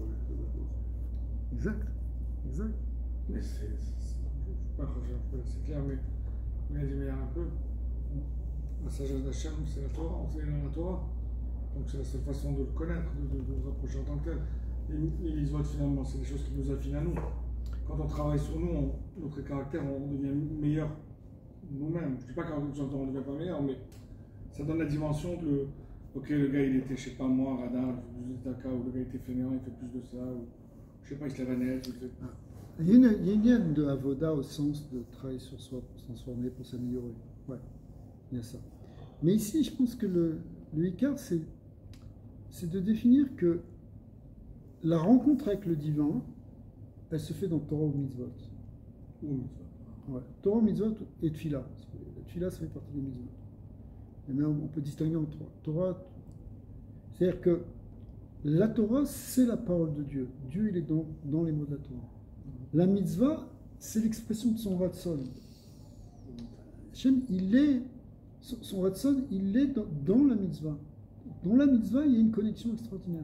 Exact. Exact. Mais c'est. C'est clair, mais il a dit, mais un peu, la sagesse d'Hachem, c'est la Torah, on fait dans la Torah. Donc c'est la seule façon de le connaître, de, de, de le rapprocher en tant que tel. Et les mitzvot, finalement, c'est des choses qui nous affinent à nous. Quand on travaille sur nous, on, notre caractère, on devient meilleur nous-mêmes. Je ne dis pas qu'en on ne devient pas meilleur, mais ça donne la dimension de, ok, le gars il était, je sais pas moi, radar, il fait plus de taka, ou le gars était fainéant, il fait plus de ça, ou je sais pas, il se lève à neige. Ah. Il y a une, il y a une ligne de avoda au sens de travailler sur soi, pour se transformer, pour s'améliorer. Ouais, il y a ça. Mais ici, je pense que le, le Icar, c'est c'est de définir que la rencontre avec le divin, elle se fait dans Torah ou Mitzvot. Ou mitzvot. Ouais. Torah, Mitzvot et Tfila. La Tfila, ça fait partie des Mitzvot. Et même on peut distinguer en trois. Torah, c'est-à-dire que la Torah, c'est la parole de Dieu. Dieu, il est dans, dans les mots de la Torah. La Mitzvah, c'est l'expression de son Ratson. Hachem, il est, son Ratson, il est dans, dans la Mitzvah. Dans la Mitzvah, il y a une connexion extraordinaire.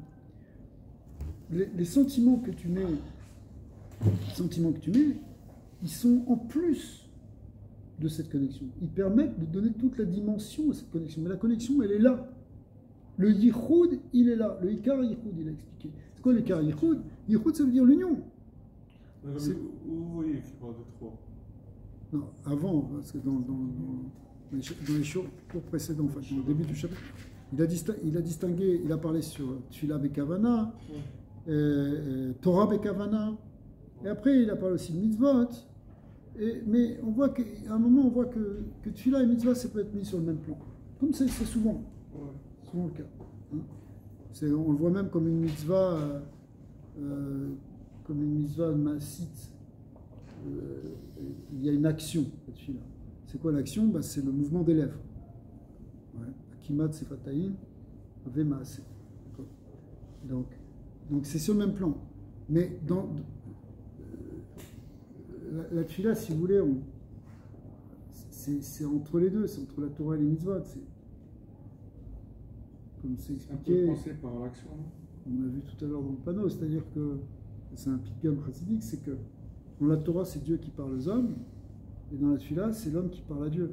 Les, les sentiments que tu mets, les sentiments que tu mets, ils sont en plus de cette connexion. Ils permettent de donner toute la dimension à cette connexion. Mais la connexion, elle est là. Le yichud, il est là. Le ikar yichud, il a expliqué. C'est quoi le ikar yichud? Yichud, ça veut dire l'union. Où vous voyez qu'il parle de trois? Non, avant, parce que dans, dans, dans les, dans les cours précédents, enfin, au début du chapitre, il a, distingué, il a distingué, il a parlé sur Tfila Bekavana, euh, euh, Torah Bekavana, et après il a parlé aussi de Mitzvot. Et, mais on voit qu'à un moment, on voit que, que Tfila et Mitzvah, ça peut être mis sur le même plan. Comme c'est souvent, ouais. souvent le cas. Hein. On le voit même comme une Mitzvah, euh, euh, comme une Mitzvah Maasite. Euh, il y a une action, cette Tfila. C'est quoi l'action? Bah, c'est le mouvement des lèvres. Ouais. Akimat Sefataïm, Ave Maaseh. Donc, donc c'est sur le même plan. Mais dans La, la tfila, si vous voulez, c'est entre les deux, c'est entre la Torah et les mitzvot. Comme c'est expliqué. Un peu pensé par l'action. On a vu tout à l'heure dans le panneau, c'est-à-dire que c'est un pigam chassidique, c'est que dans la Torah, c'est Dieu qui parle aux hommes, et dans la tfila, c'est l'homme qui parle à Dieu.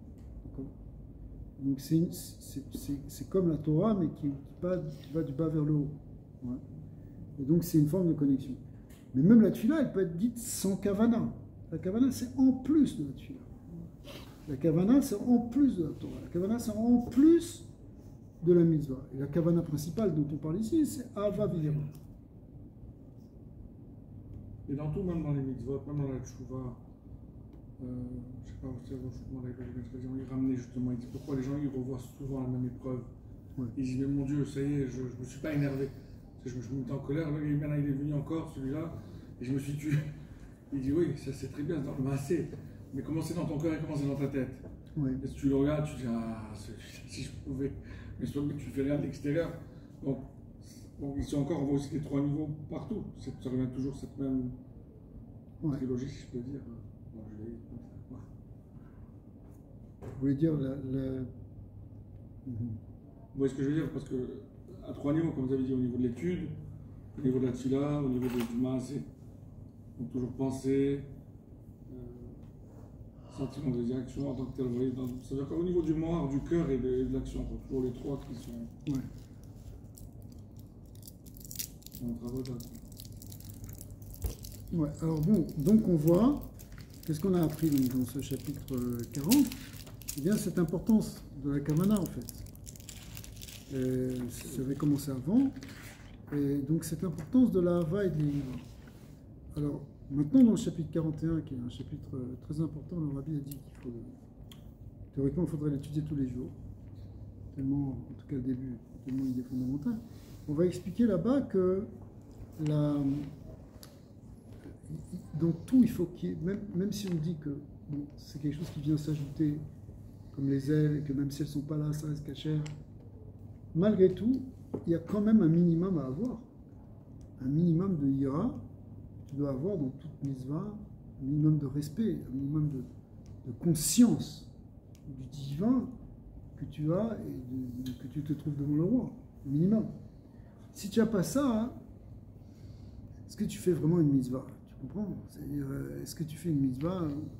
Donc c'est comme la Torah, mais qui, qui, va, qui va du bas vers le haut. Ouais. Et donc c'est une forme de connexion. Mais même la tfila, elle peut être dite sans kavana. La kavana, c'est en plus de la tfila. La kavana, c'est en plus de la Torah. La kavana, c'est en plus de la mitzvah. Et la kavana principale dont on parle ici, c'est Ava V'yira. Et dans tout, même dans les mitzvot, même dans la tchouva, euh, je ne sais pas, c'est dans les il ramenait justement, il dit pourquoi les gens ils revoient souvent la même épreuve. Ouais. Ils disent, mais mon Dieu, ça y est, je ne me suis pas énervé. Je me, je me mettais en colère, là, maintenant il est venu encore, celui-là, et je me suis tué. Il dit, oui, ça c'est très bien, dans le massé, mais comment c'est dans ton cœur et comment c'est dans ta tête? Oui. Et si tu le regardes, tu dis, ah, si je pouvais, mais soit que tu fais rien de l'extérieur. Donc, donc, ici encore, on voit aussi les trois niveaux partout. Ça revient toujours cette même ouais. trilogie, si je peux dire. Bon, je vais... ouais. Vous voulez dire la. la... Mm-hmm. Vous voyez ce que je veux dire? Parce que à trois niveaux, comme vous avez dit, au niveau de l'étude, au niveau de la tfila, au niveau de, du maasé. Donc toujours penser, euh, sentiment de direction en tant que tel. Vous voyez, ça veut dire qu'au niveau du moral, du cœur et de, et de l'action, toujours les trois qui sont. Ouais. Ouais, alors bon, donc on voit, qu'est-ce qu'on a appris donc, dans ce chapitre quarante? Eh bien, cette importance de la kavana en fait. Et ça avait commencé avant, et donc cette importance de la hava et de l'ivra. Alors, maintenant dans le chapitre quarante et un, qui est un chapitre très important, le Rabbi a dit qu'il faut, théoriquement, il faudrait l'étudier tous les jours, tellement, en tout cas le début, tellement il est fondamental. On va expliquer là-bas que la, dans tout, il faut qu'il y ait, même, même si on dit que bon, c'est quelque chose qui vient s'ajouter, comme les ailes, et que même si elles ne sont pas là, ça reste cachère, malgré tout, il y a quand même un minimum à avoir. Un minimum de ira, tu dois avoir dans toute mitzvah, un minimum de respect, un minimum de, de conscience du divin que tu as et de, que tu te trouves devant le roi, un minimum. Si tu n'as pas ça, hein, est-ce que tu fais vraiment une mitzvah? Tu comprends? C'est-à-dire, est-ce que tu fais une mitzvah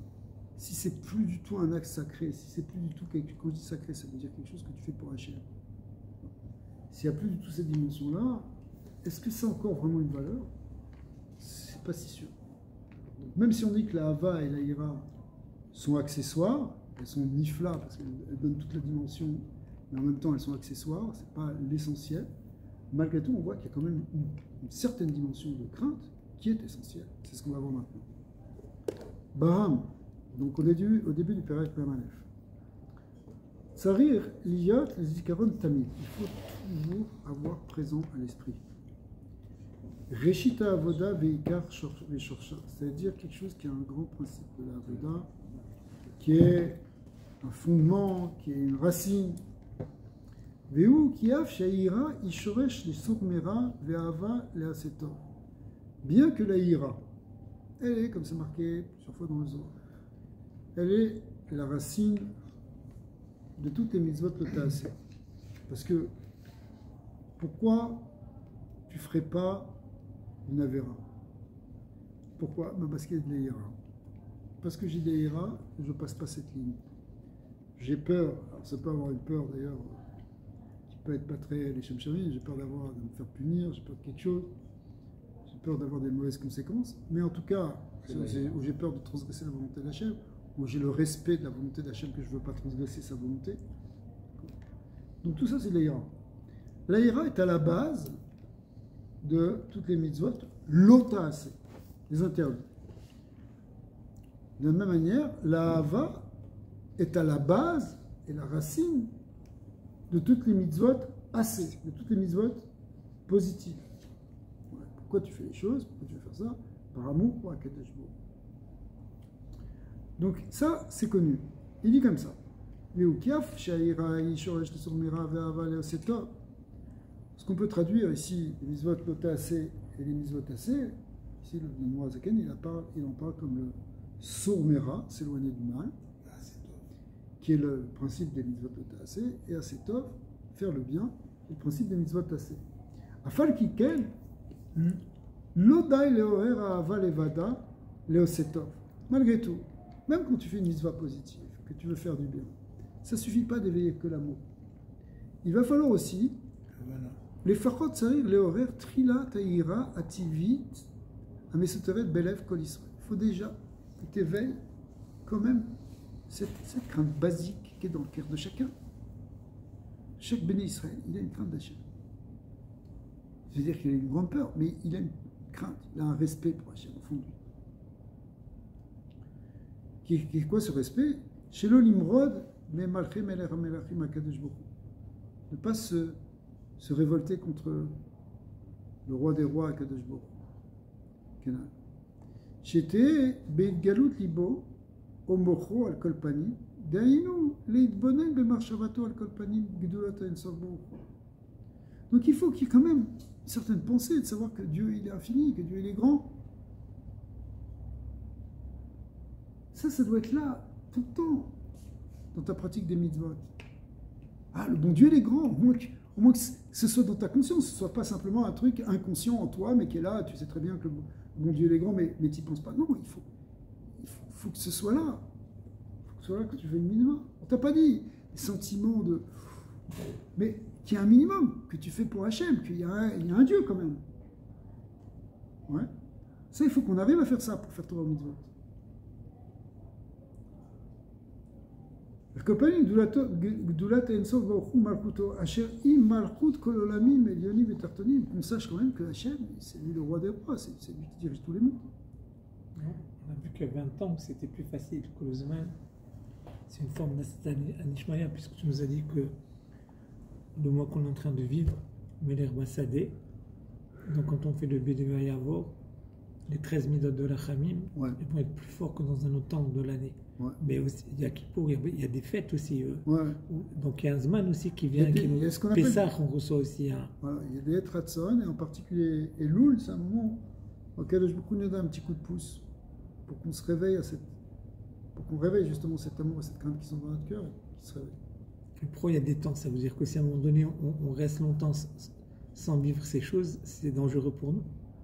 si c'est plus du tout un acte sacré, si c'est plus du tout quelque chose, quand je dis sacré, ça veut dire quelque chose que tu fais pour Hachem. S'il n'y a plus du tout cette dimension-là, est-ce que c'est encore vraiment une valeur? C'est pas si sûr. Donc, même si on dit que la Hava et la Ira sont accessoires, elles sont nifla parce qu'elles donnent toute la dimension, mais en même temps elles sont accessoires, c'est pas l'essentiel. Malgré tout, on voit qu'il y a quand même une, une certaine dimension de crainte qui est essentielle. C'est ce qu'on va voir maintenant. Baham, donc au début, au début du Perek Permanef. Tsarir liyot les zikaron tamid. Il faut toujours avoir présent à l'esprit. Reshita avoda veikar veshorcha. C'est-à-dire quelque chose qui a un grand principe de la avoda, qui est un fondement, qui est une racine. Veu kiaf shaira ishoresh les sourmera ve'ava les asetov. Bien que la ira, elle est, comme c'est marqué plusieurs fois dans le Zohar, elle est la racine de toutes les mitzvot le ta'aseh. Parce que pourquoi tu ne ferais pas une avéra? Pourquoi? Ben parce qu'il y a de l'ira. Parce que j'ai de l'ira, je ne passe pas cette ligne. J'ai peur, alors ça peut avoir une peur d'ailleurs, qui peut être pas très les chemchamis, j'ai peur d'avoir, de me faire punir, j'ai peur de quelque chose, j'ai peur d'avoir des mauvaises conséquences, mais en tout cas, où j'ai peur de transgresser la volonté d'Hachem, où j'ai le respect de la volonté d'Hachem que je ne veux pas transgresser sa volonté. Donc tout ça c'est l'Aïra. L'Aïra est à la base de toutes les mitzvot, l'ota'aseh, les interdits. De la même manière, la hava est à la base et la racine de toutes les mitzvot assez, de toutes les mitzvot positives. Ouais. Pourquoi tu fais les choses? Pourquoi tu veux faire ça? Par amour pour Akadosh Baruch Hu. Donc ça, c'est connu. Il dit comme ça. Ce qu'on peut traduire ici, les mitzvot lota'aseh et les mitzvot assez, ici le Moazaken, il, il en parle comme le sourmera, s'éloigner du mal, qui est le principe des mitzvot lota'aseh, et asetov, faire le bien, qui est le principe des mitzvot assez. Afal kiken, l'odai leoher ha'ava levada leosetov. Malgré tout, même quand tu fais une mitzvah positive, que tu veux faire du bien, ça ne suffit pas d'éveiller que l'amour. Il va falloir aussi les fachot tsarir leorer trila ta'ira ativit amesoteret belev kol Israël. Il faut déjà que tu éveilles quand même cette, cette crainte basique qui est dans le cœur de chacun. Chaque béni Israël, il a une crainte d'Hachem. Je veux dire qu'il a une grande peur, mais il a une crainte, il a un respect pour Hachem au fond de lui. Qui, qui est quoi ce respect? Chez l'Olimrod, mais malché melech hamelachim hakadosh baruch hu. Ne pas se, se révolter contre le roi des rois hakadosh baruch hu. J'étais beitgalut libo omocho al kolpani dainu leitbonen bemarshavato al kolpani gdulata ensof baruch hu. Donc il faut qu'il y ait quand même une certaine pensée de savoir que Dieu il est infini, que Dieu il est grand. Ça, ça doit être là tout le temps dans ta pratique des mitzvot. Ah, le bon Dieu il est grand, au moins que, au moins que ce soit dans ta conscience, ce ne soit pas simplement un truc inconscient en toi, mais qui est là, tu sais très bien que le bon Dieu il est grand, mais, mais tu n'y penses pas. Non, il faut, il faut, faut que ce soit là. Il faut que ce soit là quand tu fais le minimum. On ne t'a pas dit les sentiments de... Mais qu'il y a un minimum que tu fais pour Hachem, qu'il y a un, il y a un Dieu quand même. Ouais. Ça, il faut qu'on arrive à faire ça pour faire Torah mitzvot. Compagnie Gdulat Ensof Baruch Hu Malchuto Asher Im Malchut Kol Olamim Elyonim et Tartonim, qu'on sache quand même que Hachem, c'est lui le roi des rois, c'est lui qui dirige tous les mondes. On a vu que vingt ans, c'était plus facile que le Zman. C'est une forme d'Anishmaya, puisque tu nous as dit que le mois qu'on est en train de vivre, Meler Basadeh, donc quand on fait le Bédéva Yavor, les treize midot de la Chamim, ouais. Ils vont être plus forts que dans un autre temps de l'année. Ouais. Mais aussi, il y a Kippour, il y a des fêtes aussi. Euh, ouais. où, donc il y a un Zman aussi qui vient. Des, qui ce Pessah, on reçoit aussi. Hein. Voilà, il y a des Etratson, et en particulier Elul, c'est un moment auquel je beaucoup donne un petit coup de pouce pour qu'on se réveille à cette. Pour qu'on réveille justement cet amour et cette crainte qui sont dans notre cœur et qui se réveille. Et pourquoi il y a des temps? Ça veut dire que si à un moment donné on, on reste longtemps sans vivre ces choses, c'est dangereux pour nous?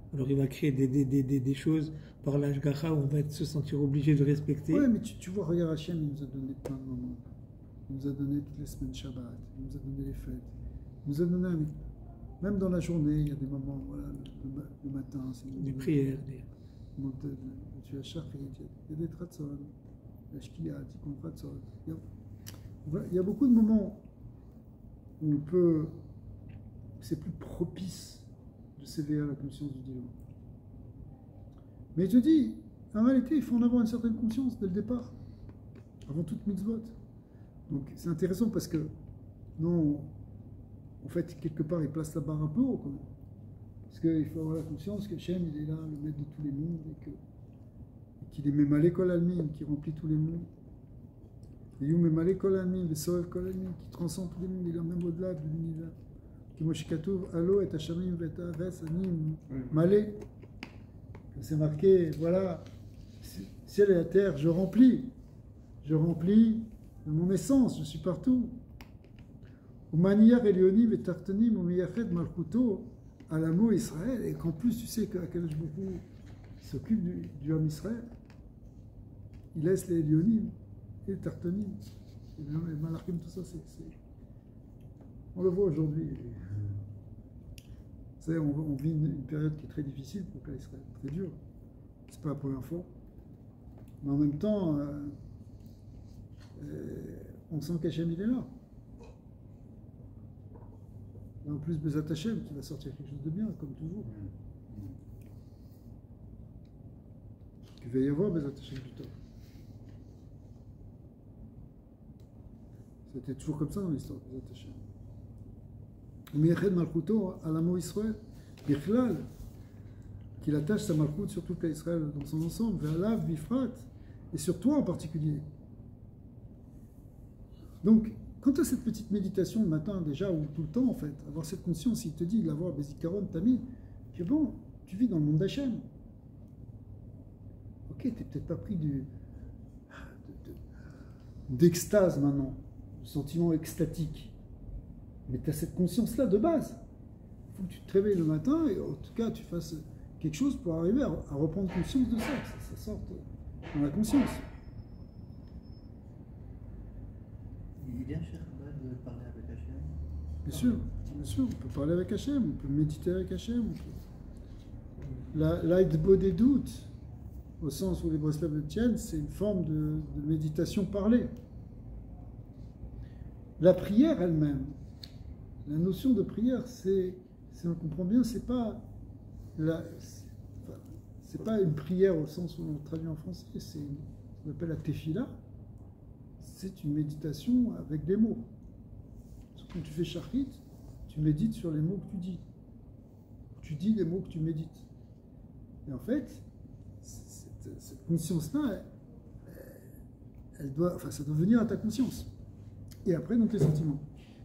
Alors il va créer des, des, des, des, des choses par l'ashgacha où on va être, se sentir obligé de respecter. Oui, mais tu, tu vois, regarde Hachem, il nous a donné plein de moments. Il nous a donné toutes les semaines Shabbat, il nous a donné les fêtes. Il nous a donné, un- même dans la journée, il y a des moments, voilà, le, le- le matin, c'est le Des moment prières. Des... de- de- de- tu as Shachrit, il y a des Tratzon, il y a Shkia, Tikkun Tratzon. Il y a- voilà, il y a beaucoup de moments où on peut, c'est plus propice de s'éveiller à la conscience du divin. Mais je te dis, en réalité, il faut en avoir une certaine conscience dès le départ, avant toute mitzvot. Donc c'est intéressant parce que, non, en fait, quelque part, il place la barre un peu haut quand même. Parce qu'il faut avoir la conscience que Hachem, il est là, le maître de tous les mondes, et que- et qu'il est même à l'école almine, qui remplit tous les mondes. Et il est même à l'école almine, le Soev Kol Almine, qui transcende tous les mondes, il est même au-delà de l'univers. Qui Moshikatov, Allo et Hachamim, Veta, Ves, Anim, Malé. C'est marqué, voilà, ciel et la terre, je remplis. Je remplis de mon essence, je suis partout. Au manière Elionim et Tartanim, au Meyached Malchuto, à l'amour Israël, et qu'en plus, tu sais qu'Akadosh Baruch Hu s'occupe du, du homme Israël. Il laisse les Elionim et les Tartanim. Et les Malachim, tout ça, c'est. c'est- On le voit aujourd'hui. Vous savez, on, on vit une, une période qui est très difficile pour le cas Israël, très dure. C'est pas la première fois. Mais en même temps, euh, euh, on sent qu'Hachem, il est là. Et en plus, Bezat Hachem, qui va sortir quelque chose de bien, comme toujours. Il va y avoir Bezat Hachem du temps. C'était toujours comme ça dans l'histoire, Bezat Hachem. Miyached Malchuto à l'amour Israël, Bichlal, qu'il attache sa Malchut sur toute l'Israël dans son ensemble, Ve'alav Bifrat, et sur toi en particulier. Donc, quant à cette petite méditation le matin déjà, ou tout le temps en fait, avoir cette conscience, il te dit, l'avoir Bezikaron, Tamid, que bon, tu vis dans le monde d'Hachem. Ok, t'es peut-être pas pris du, de- de- d'extase maintenant, de sentiment extatique. Mais tu as cette conscience-là de base. Il faut que tu te réveilles le matin et en tout cas tu fasses quelque chose pour arriver à, à reprendre conscience de ça, que ça, ça sorte dans la conscience. Il est bien cher de parler avec Hachem. Bien sûr, bien sûr, on peut parler avec Hachem, on peut méditer avec Hachem. on peut- La l'aïdbo des doutes, au sens où les bracelets le tiennent, c'est une forme de, de méditation parlée. La prière elle-même, la notion de prière, c'est, si on comprend bien, c'est pas la, c'est, enfin, c'est pas une prière au sens où on traduit en français, c'est une- ce qu'on appelle la tefila. C'est une méditation avec des mots. Quand tu fais shachrit, tu médites sur les mots que tu dis. Tu dis les mots que tu médites. Et en fait, cette, cette conscience-là, elle, elle doit, enfin, ça doit venir à ta conscience. Et après, dans tes sentiments.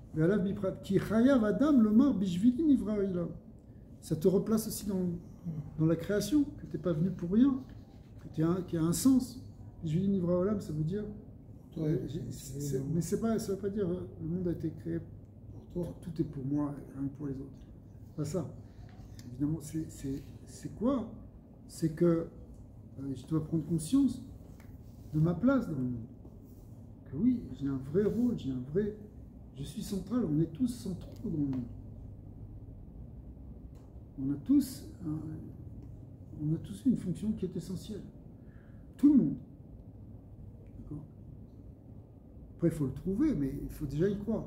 Ça te replace aussi dans, dans la création, que tu n'es pas venu pour rien, que tu as, qu'il y a un sens. Bishvili nivra olam, ça veut dire. Ouais, c'est- c'est- c'est- mais c'est pas, ça ne veut pas dire euh, le monde a été créé pour toi, tout est pour moi, et rien que pour les autres. Pas ça. Évidemment, c'est, c'est, c'est quoi? C'est que euh, je dois prendre conscience de ma place dans le monde. Que oui, j'ai un vrai rôle, j'ai un vrai. Je suis central, on est tous centraux dans le monde. On a tous, un- on a tous une fonction qui est essentielle. Tout le monde. D'accord? Après, il faut le trouver, mais il faut déjà y croire.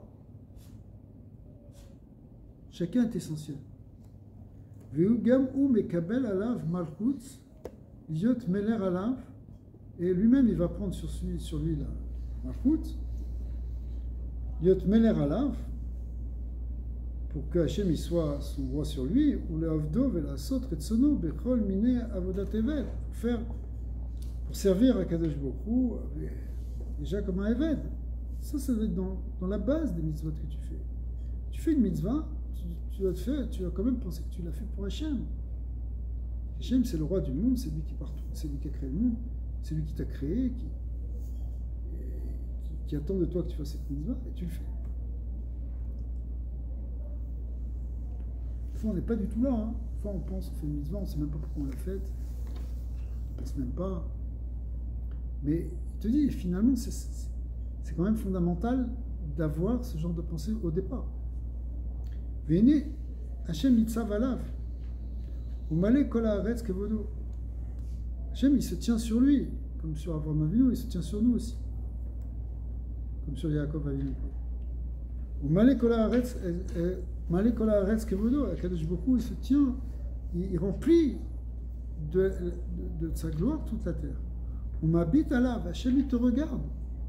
Chacun est essentiel. Ve'ugam u mekabel alav malchut, liot meler alav, et lui-même, il va prendre sur lui, sur lui la malchut, liot meler alav, pour que Hachem il soit son roi sur lui, ou le avdov et la sot retsono bechol mine avodat eved, pour faire, pour servir à Kadosh Baruch Hu, euh, déjà comme un eved. Ça, ça doit être dans, dans la base des mitzvot que tu fais. Tu fais une mitzvah, tu, tu vas te faire, tu vas quand même penser que tu l'as fait pour Hachem. Hachem, c'est le roi du monde, c'est lui qui est partout, c'est lui qui a créé le monde, c'est lui qui t'a créé, qui, qui, qui attend de toi que tu fasses cette mitzvah, et tu le fais. Des fois, on n'est pas du tout là. Hein. Des fois, on pense, on fait une mitzvah, on ne sait même pas pourquoi on l'a faite. On ne pense même pas. Mais il te dit, finalement, c'est, c'est, c'est quand même fondamental d'avoir ce genre de pensée au départ. Venez, Hachem mitzav alav. Umale kol haaretz kevodo. Hachem, il se tient sur lui, comme sur Avraham Avinu, il se tient sur nous aussi. Comme sur Yaakov Avinu. Umale kol haaretz Umale kol haaretz kevodo. Akadosh Baruch Hu, il se tient, il, il remplit de, de, de sa gloire toute la terre. Umabit alav. Hachem, il te regarde.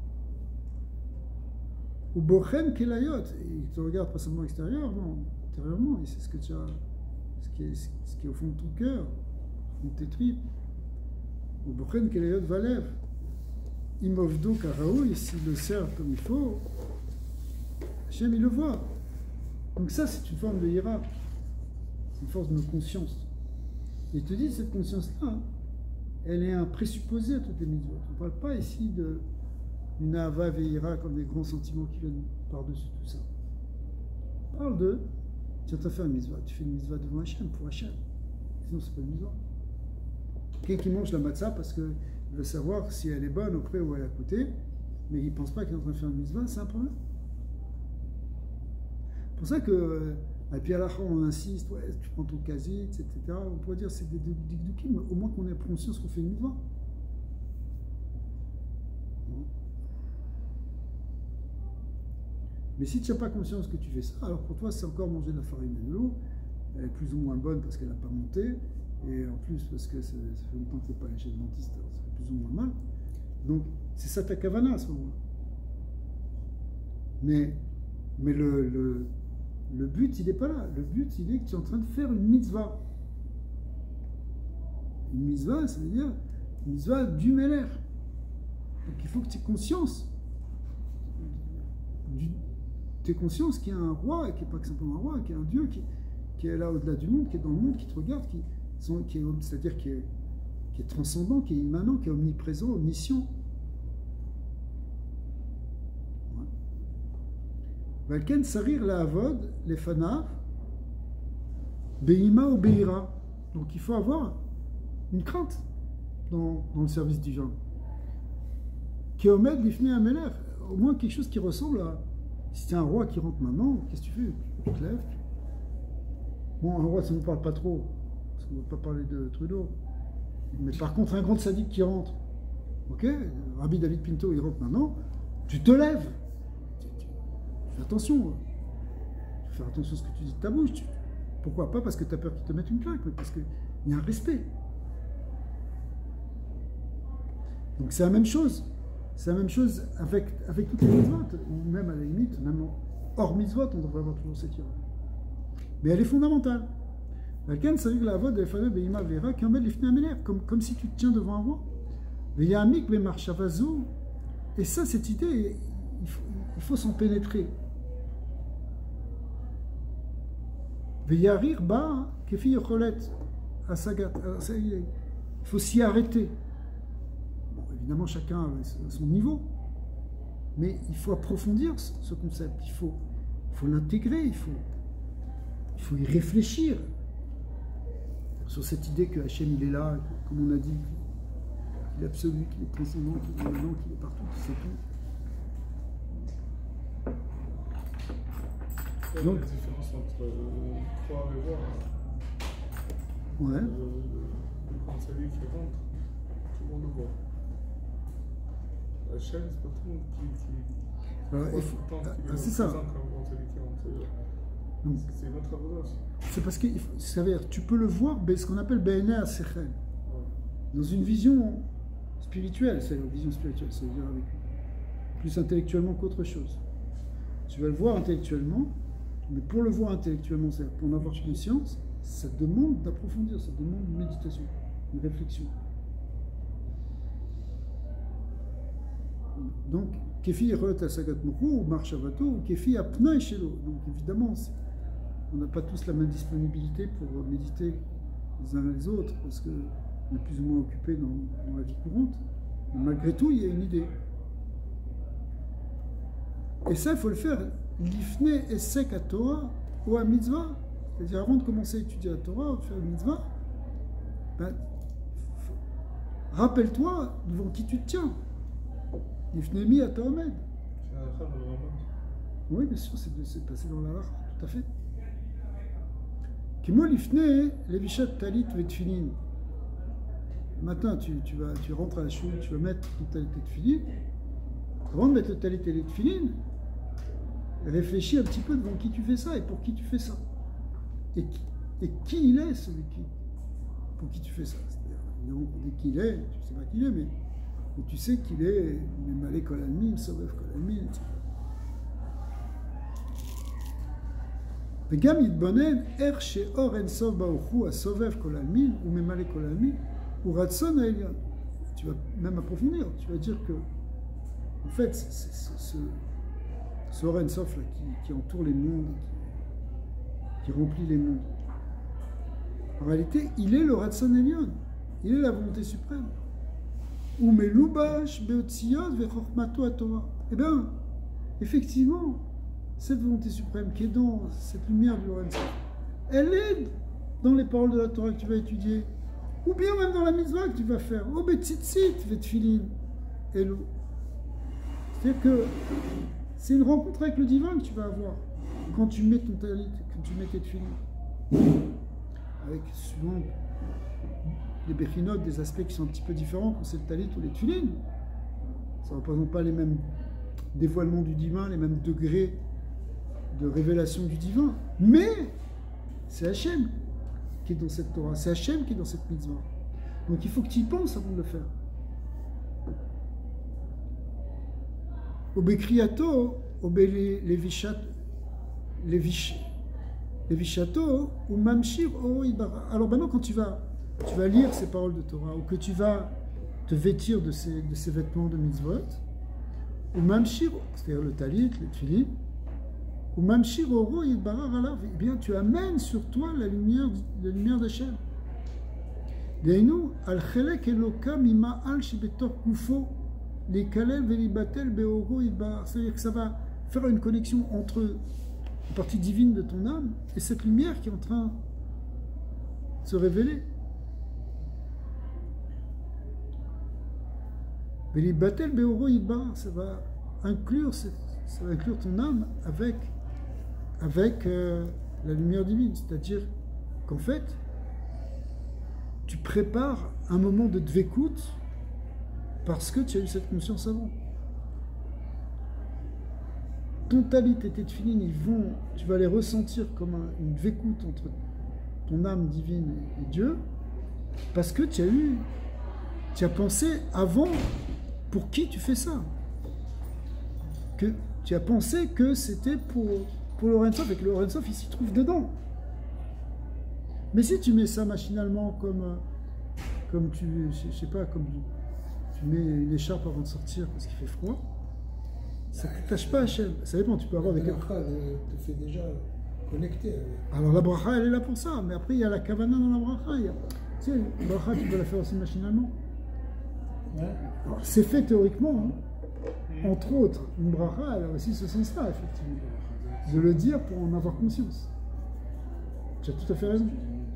Ou bochem kelayot, il te regarde pas seulement extérieurement, intérieurement, et c'est ce que tu as, ce qui est, ce qui est au fond de ton cœur, au fond de tes tripes. Ou bochem kelayot valev, imovdo karaou, et s'il le sert comme il faut, Hachem il le voit. Donc ça c'est une forme de hira, c'est une force de notre conscience. Et il te dit cette conscience-là, hein, elle est un présupposé à toutes les mitzvot. On ne parle pas ici de une Ahava veillera comme des grands sentiments qui viennent par-dessus tout ça. On parle de, tu vas te faire une mitzvah, tu fais une mitzvah devant Hachem, pour Hachem. Sinon, c'est pas une mitzvah. Quelqu'un qui mange la matzah parce qu'il veut savoir si elle est bonne auprès ou elle est à côté, mais il ne pense pas qu'il est en train de faire une mitzvah, c'est un problème. C'est pour ça que, à puis à la fin, on insiste, ouais, tu prends ton kazit, et cetera. On pourrait dire que c'est des dikdukim, mais au moins qu'on ait conscience qu'on fait une mitzvah. Mais si tu n'as pas conscience que tu fais ça, alors pour toi, c'est encore manger de la farine et de l'eau. Elle est plus ou moins bonne parce qu'elle n'a pas monté. Et en plus, parce que ça fait longtemps que tu n'es pas allé chez le dentiste, alors ça fait plus ou moins mal. Donc, c'est ça ta kavana à ce moment-là. Mais, mais le, le, le but, il n'est pas là. Le but, il est que tu es en train de faire une mitzvah. Une mitzvah, ça veut dire une mitzvah du Meler. Donc, il faut que tu aies conscience du tu es conscience qu'il y a un roi, et qui n'est pas simplement un roi, qu'il y a un Dieu qui, qui est là au-delà du monde, qui est dans le monde, qui te regarde, qui, qui est, c'est-à-dire qui est, qui est transcendant, qui est immanent, qui est omniprésent, omniscient. Valken sarir la avod, les fanav, beima ou beira. Donc il faut avoir une crainte dans, dans le service divin. Qui omed l'ifne ameler, au moins quelque chose qui ressemble à. Si tu es un roi qui rentre maintenant, qu'est-ce que tu fais? Tu te lèves. Bon, un roi, ça ne nous parle pas trop, parce qu'on ne va pas parler de Trudeau. Mais par contre, un grand sadique qui rentre, ok, Rabbi David Pinto, il rentre maintenant, tu te lèves. Tu, tu, fais attention. Tu fais attention à ce que tu dis de ta bouche. Tu, pourquoi pas? Parce que tu as peur qu'ils te mettent une claque, mais parce qu'il y a un respect. Donc c'est la même chose. C'est la même chose avec, avec toutes les mitzvot, ou même à la limite, même hors mitzvot, on devrait avoir toujours cette ira. Mais elle est fondamentale. Comme, comme si tu te tiens devant un roi. Et ça, cette idée, il faut, il faut s'en pénétrer. Il faut s'y arrêter. Évidemment, chacun a son niveau, mais il faut approfondir ce concept, il faut, il faut l'intégrer, il faut, il faut y réfléchir sur cette idée que Hachem il est là, comme on a dit, qu'il est absolu, qu'il est transcendant, qu'il est maintenant, qu'il est partout, qu'il sait tout. Donc, la différence entre euh, croire et voir. Ouais. Le, le, le conseiller qui rentre, tout le monde le voit. La chaîne, c'est pas tout le monde qui, qui, Alors, qui faut, pense qu'il ah, est c'est ça. comme conseiller qui rentre. Donc, c'est notre abondance. C'est parce que ça veut dire, tu peux le voir, ce qu'on appelle Be'enei HaSechel. Dans une vision spirituelle, c'est une vision spirituelle, ça veut dire avec plus intellectuellement qu'autre chose. Tu vas le voir intellectuellement, mais pour le voir intellectuellement, c'est-à-dire pour en avoir conscience, ça demande d'approfondir, ça demande une méditation, une réflexion. Donc, Kefi Yerot Asagat Mokhu, ou Marshavato, ou Kefi Apna Shelo. Donc, évidemment, on n'a pas tous la même disponibilité pour méditer les uns les autres, parce qu'on est plus ou moins occupé dans, dans la vie courante. Mais malgré tout, il y a une idée. Et ça, il faut le faire. L'ifne Esek à Torah ou à Mitzvah. C'est-à-dire, avant de commencer à étudier la Torah, de faire une mitzvah, ben, rappelle-toi devant qui tu te tiens. Ifnemi à Taomed. C'est un rêve, vraiment. Oui, bien sûr, c'est passé dans la lara, tout à fait. Kimo l'ifne, levishat talit vetfilin. Le matin, tu, tu, vas, tu rentres à la choule, tu vas mettre ton talit et tefilin. Avant de mettre le talit et les tefilin, réfléchis un petit peu devant qui tu fais ça et pour qui tu fais ça. Et qui, et qui il est, celui qui, pour qui tu fais ça. C'est-à-dire, évidemment, pour dire qui il est, tu ne sais pas qui il est, mais, mais tu sais qu'il est Malé Kolalmin, Sovev Kolalmin, et cetera. וגם יתבונן איך שאור אין סוף ברוך הוא הסובב כל העלמין וממלא כל העלמין הוא רצון העליון. Tu vas même approfondir, tu vas dire que en fait c'est ce, ce Or En Sof là, qui, qui entoure les mondes, qui, qui remplit les mondes, en réalité il est le Ratzon Elion, il est la volonté suprême. Ou melubash beotziot vechormato atorah. Eh bien effectivement cette volonté suprême qui est dans cette lumière du Or En Sof, elle est dans les paroles de la Torah que tu vas étudier, ou bien même dans la mitzvah que tu vas faire. Oh betzitzit vetfilin elo. C'est-à-dire que c'est une rencontre avec le divin que tu vas avoir quand tu mets ton talit, quand tu mets tes tefilin. Avec souvent des béchinotes, des aspects qui sont un petit peu différents quand c'est le talit ou les tefilin. Ça ne représente pas les mêmes dévoilements du divin, les mêmes degrés de révélation du divin, mais c'est Hachem qui est dans cette Torah, c'est Hachem qui est dans cette mitzvah. Donc il faut que tu y penses avant de le faire. Obekriato, obelevishato, levishato, ou mamshir o ibara. Alors maintenant, quand tu vas, tu vas lire ces paroles de Torah, ou que tu vas te vêtir de ces, de ces vêtements de mitzvot, ou mamshir, c'est-à-dire le talit, le tefillin, ou mamshir oro ibara alav, eh bien tu amènes sur toi la lumière, la lumière d'Hachem. Deinu al chelek eloka mima al shibetor kufo. Les Kalel et les Batel, Beoro, c'est-à-dire que ça va faire une connexion entre la partie divine de ton âme et cette lumière qui est en train de se révéler. Mais les Batel, Beoro, ça va inclure, ça va inclure ton âme avec, avec euh, la lumière divine. C'est-à-dire qu'en fait, tu prépares un moment de dvekout parce que tu as eu cette conscience avant. Ton talit et tes tefilin, ils vont, tu vas les ressentir comme un, une vécoute entre ton âme divine et, et Dieu, parce que tu as eu, tu as pensé avant pour qui tu fais ça. Que tu as pensé que c'était pour, pour le Or En Sof et que le Or En Sof il s'y trouve dedans. Mais si tu mets ça machinalement comme, comme tu, je, je sais pas, comme tu mets une écharpe avant de sortir parce qu'il fait froid, ça ne tâche pas Hachem. Ça dépend, tu peux avoir des... La bracha te fait déjà connecter avec. Alors la bracha, elle est là pour ça, mais après il y a la kavana dans la bracha. Il y a... Tu sais, la bracha, tu peux la faire aussi machinalement. Ouais. C'est fait théoriquement, hein. Entre autres, une bracha, elle a aussi ce sens-là, effectivement. De le dire pour en avoir conscience. Tu as tout à fait raison.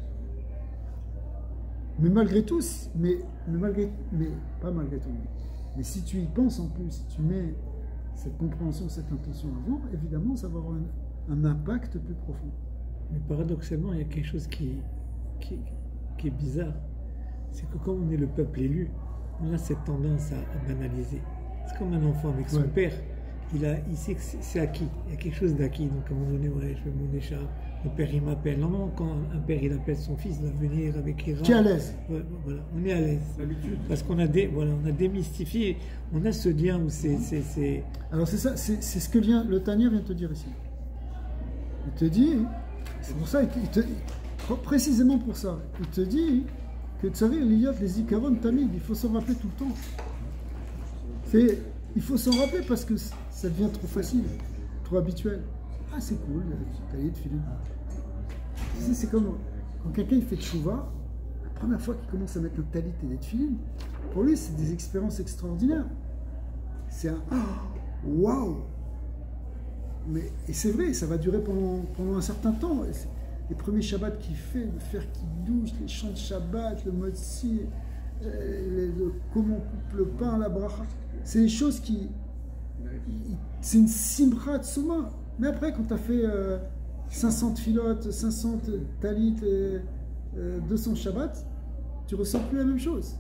Mais malgré tout, mais, mais malgré, mais pas malgré tout, mais, mais si tu y penses en plus, si tu mets cette compréhension, cette intention avant, évidemment, ça va avoir un, un impact plus profond. Mais paradoxalement, il y a quelque chose qui, qui, qui est bizarre. C'est que comme on est le peuple élu, on a cette tendance à, à banaliser. C'est comme un enfant avec son Ouais. père. Il, a, il sait que c'est acquis. Il y a quelque chose d'acquis. Donc à un moment donné, ouais, je veux mon écharpe. Le père, il m'appelle. Normalement, quand un père, il appelle son fils, il va venir avec Ira. Tu es à l'aise. Ouais, voilà, on est à l'aise. L'habitude. Parce qu'on a, dé, voilà, on a démystifié, on a ce lien où c'est... c'est, c'est... Alors c'est ça, c'est c'est ce que vient, le Tanya vient te dire ici. Il te dit, c'est pour ça, il te, il te- précisément pour ça, il te dit que Tsarir Liyot les Ikaron Tamid, il faut s'en rappeler tout le temps. C'est, il faut s'en rappeler parce que ça devient trop facile, trop habituel. Ah c'est cool, taillé de filet. Tu sais, c'est comme quand quelqu'un il fait de chouva, la première fois qu'il commence à mettre un talit et des tefilin, pour lui c'est des expériences extraordinaires. C'est un waouh! Mais et c'est vrai, ça va durer pendant, pendant un certain temps. Et c'est- les premiers Shabbats qu'il fait, le fer qui douche, les chants de Shabbat, le motzi, euh, le, le- comment on coupe le pain, la bracha. C'est des choses qui. il- C'est une simra de soma. Mais après, quand tu as fait euh, cinq cents filotes, cinq cents talit et euh, deux cents Shabbat, tu ressens plus la même chose.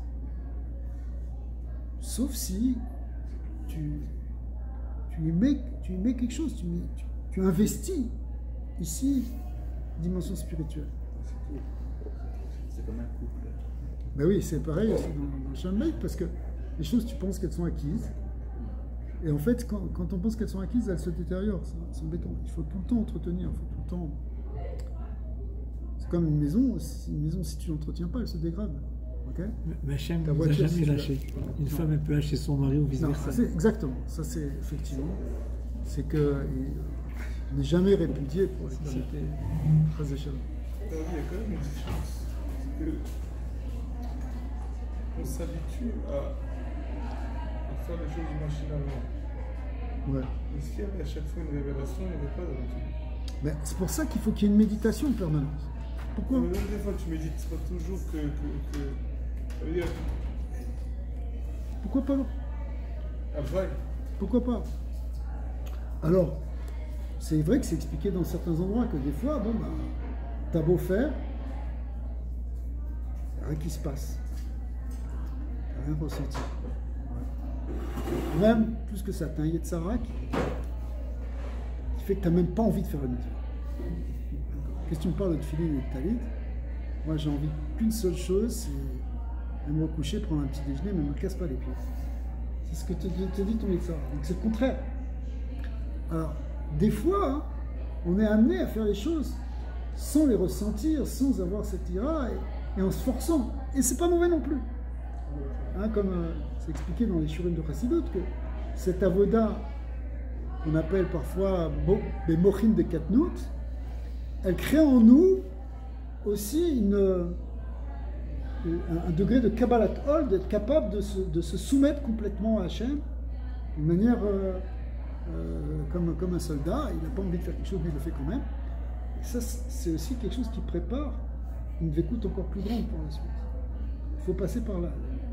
Sauf si tu, tu, y mets, tu y mets quelque chose, tu, mets- tu, tu investis ici, dimension spirituelle. C'est comme un couple. Ben oui, c'est pareil aussi dans, dans le Shalom Bayit, parce que les choses, tu penses qu'elles sont acquises, et en fait, quand, quand on pense qu'elles sont acquises, elles se détériorent, c'est c'est embêtant. Il faut tout le temps entretenir, il faut tout le temps... C'est comme une maison, si- une maison, si tu l'entretiens pas, elle se dégrade. Ok? Mais Hachem Ta ne nous a voiture, si jamais tu l'as- lâché. Une Non. femme, elle peut lâcher son mari ou Non, vice-versa. c'est exactement, ça c'est effectivement, c'est que il n'est jamais répudié pour l'éternité. Très échelle. Dans la vie, il y a quand même une différence. C'est que on s'habitue à, à faire les choses machinalement. Ouais. Mais s'il y avait à chaque fois une révélation, il n'y avait pas d'habitude. Mais c'est pour ça qu'il faut qu'il y ait une méditation permanente. Pourquoi? Mais même des fois, tu médites pas toujours que. que, que... Ça veut dire, Pourquoi pas? après, Pourquoi pas? Alors, c'est vrai que c'est expliqué dans certains endroits que des fois, bon, bah, t'as beau faire, y a rien qui se passe. T'as rien ressenti. Même plus que ça, t'as un Yetzara qui, qui fait que t'as même pas envie de faire une mitzvah. Qu'est-ce que tu me parles de filer et de talit? Moi, j'ai envie qu'une seule chose, c'est de me recoucher, prendre un petit déjeuner, mais ne me casse pas les pieds. C'est ce que te dit, te dit ton Yetzara. Donc c'est le contraire. Alors, des fois, hein, on est amené à faire les choses sans les ressentir, sans avoir cette ira, et, et en se forçant. Et c'est pas mauvais non plus. Hein, comme euh, c'est expliqué dans les Shurim de Chassidut, que cette avoda, qu'on appelle parfois bo- des mochin de katnout, elle crée en nous aussi une, euh, un, un degré de Kabbalat Ol, d'être capable de se, de se soumettre complètement à Hachem, de manière euh, euh, comme, comme un soldat. Il n'a pas envie de faire quelque chose, mais il le fait quand même. Et ça, c'est aussi quelque chose qui prépare une vécoute encore plus grande pour la suite. Il faut passer par là.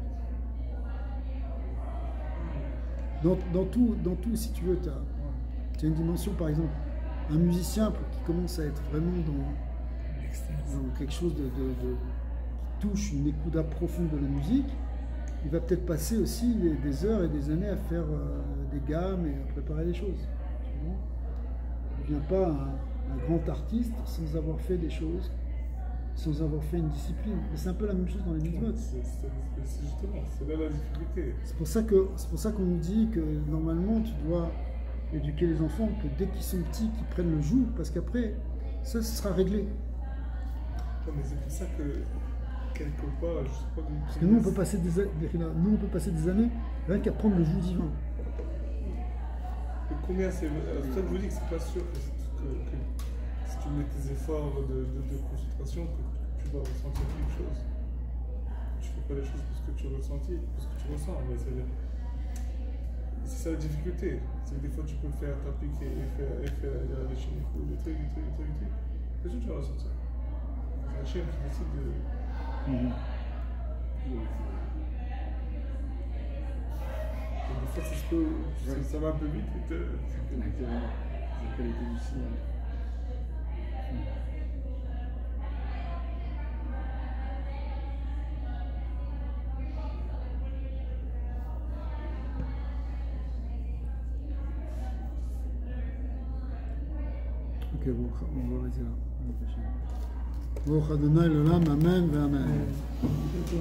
Dans, dans, tout, dans tout, si tu veux, tu as, une dimension, par exemple, un musicien qui commence à être vraiment dans, dans quelque chose de, de, de- qui touche une écoute profonde de la musique, il va peut-être passer aussi des, des heures et des années à faire euh, des gammes et à préparer les choses. Tu vois. Il ne devient pas un, un grand artiste sans avoir fait des choses, sans avoir fait une discipline. Mais c'est un peu la même chose dans les mitzvot. c'est c'est- c'est justement, c'est là la difficulté. C'est pour ça que c'est pour ça qu'on nous dit que normalement tu dois éduquer les enfants que dès qu'ils sont petits, qu'ils prennent le joug, parce qu'après ça, ce sera réglé. Ouais, mais c'est pour ça que, quelque part, je sais pas d'où. Parce que nous on peut passer des, a- des- nous on peut passer des années rien qu'à prendre le joug divin. Et combien c'est. C'est ça que je vous dis que c'est pas sûr que, que- que si tu mets tes efforts de, de, de concentration, que tu vas ressentir quelque chose. Tu fais pas les choses parce que tu ressentis, parce que tu ressens. Mais c'est c'est ça la difficulté. C'est que des fois tu peux faire t'appliquer et faire, et faire des chaînes, des trucs, des trucs, des trucs, des trucs. Qu'est-ce que tu vas ressentir? C'est la chaîne qui décide de. Et des fois, ça, se peut, ça, ça va un peu vite. Et te- C'est la qualité du signal. Ok, bon, on va arrêter là. Baruch Adonai l'olam, amen, amen.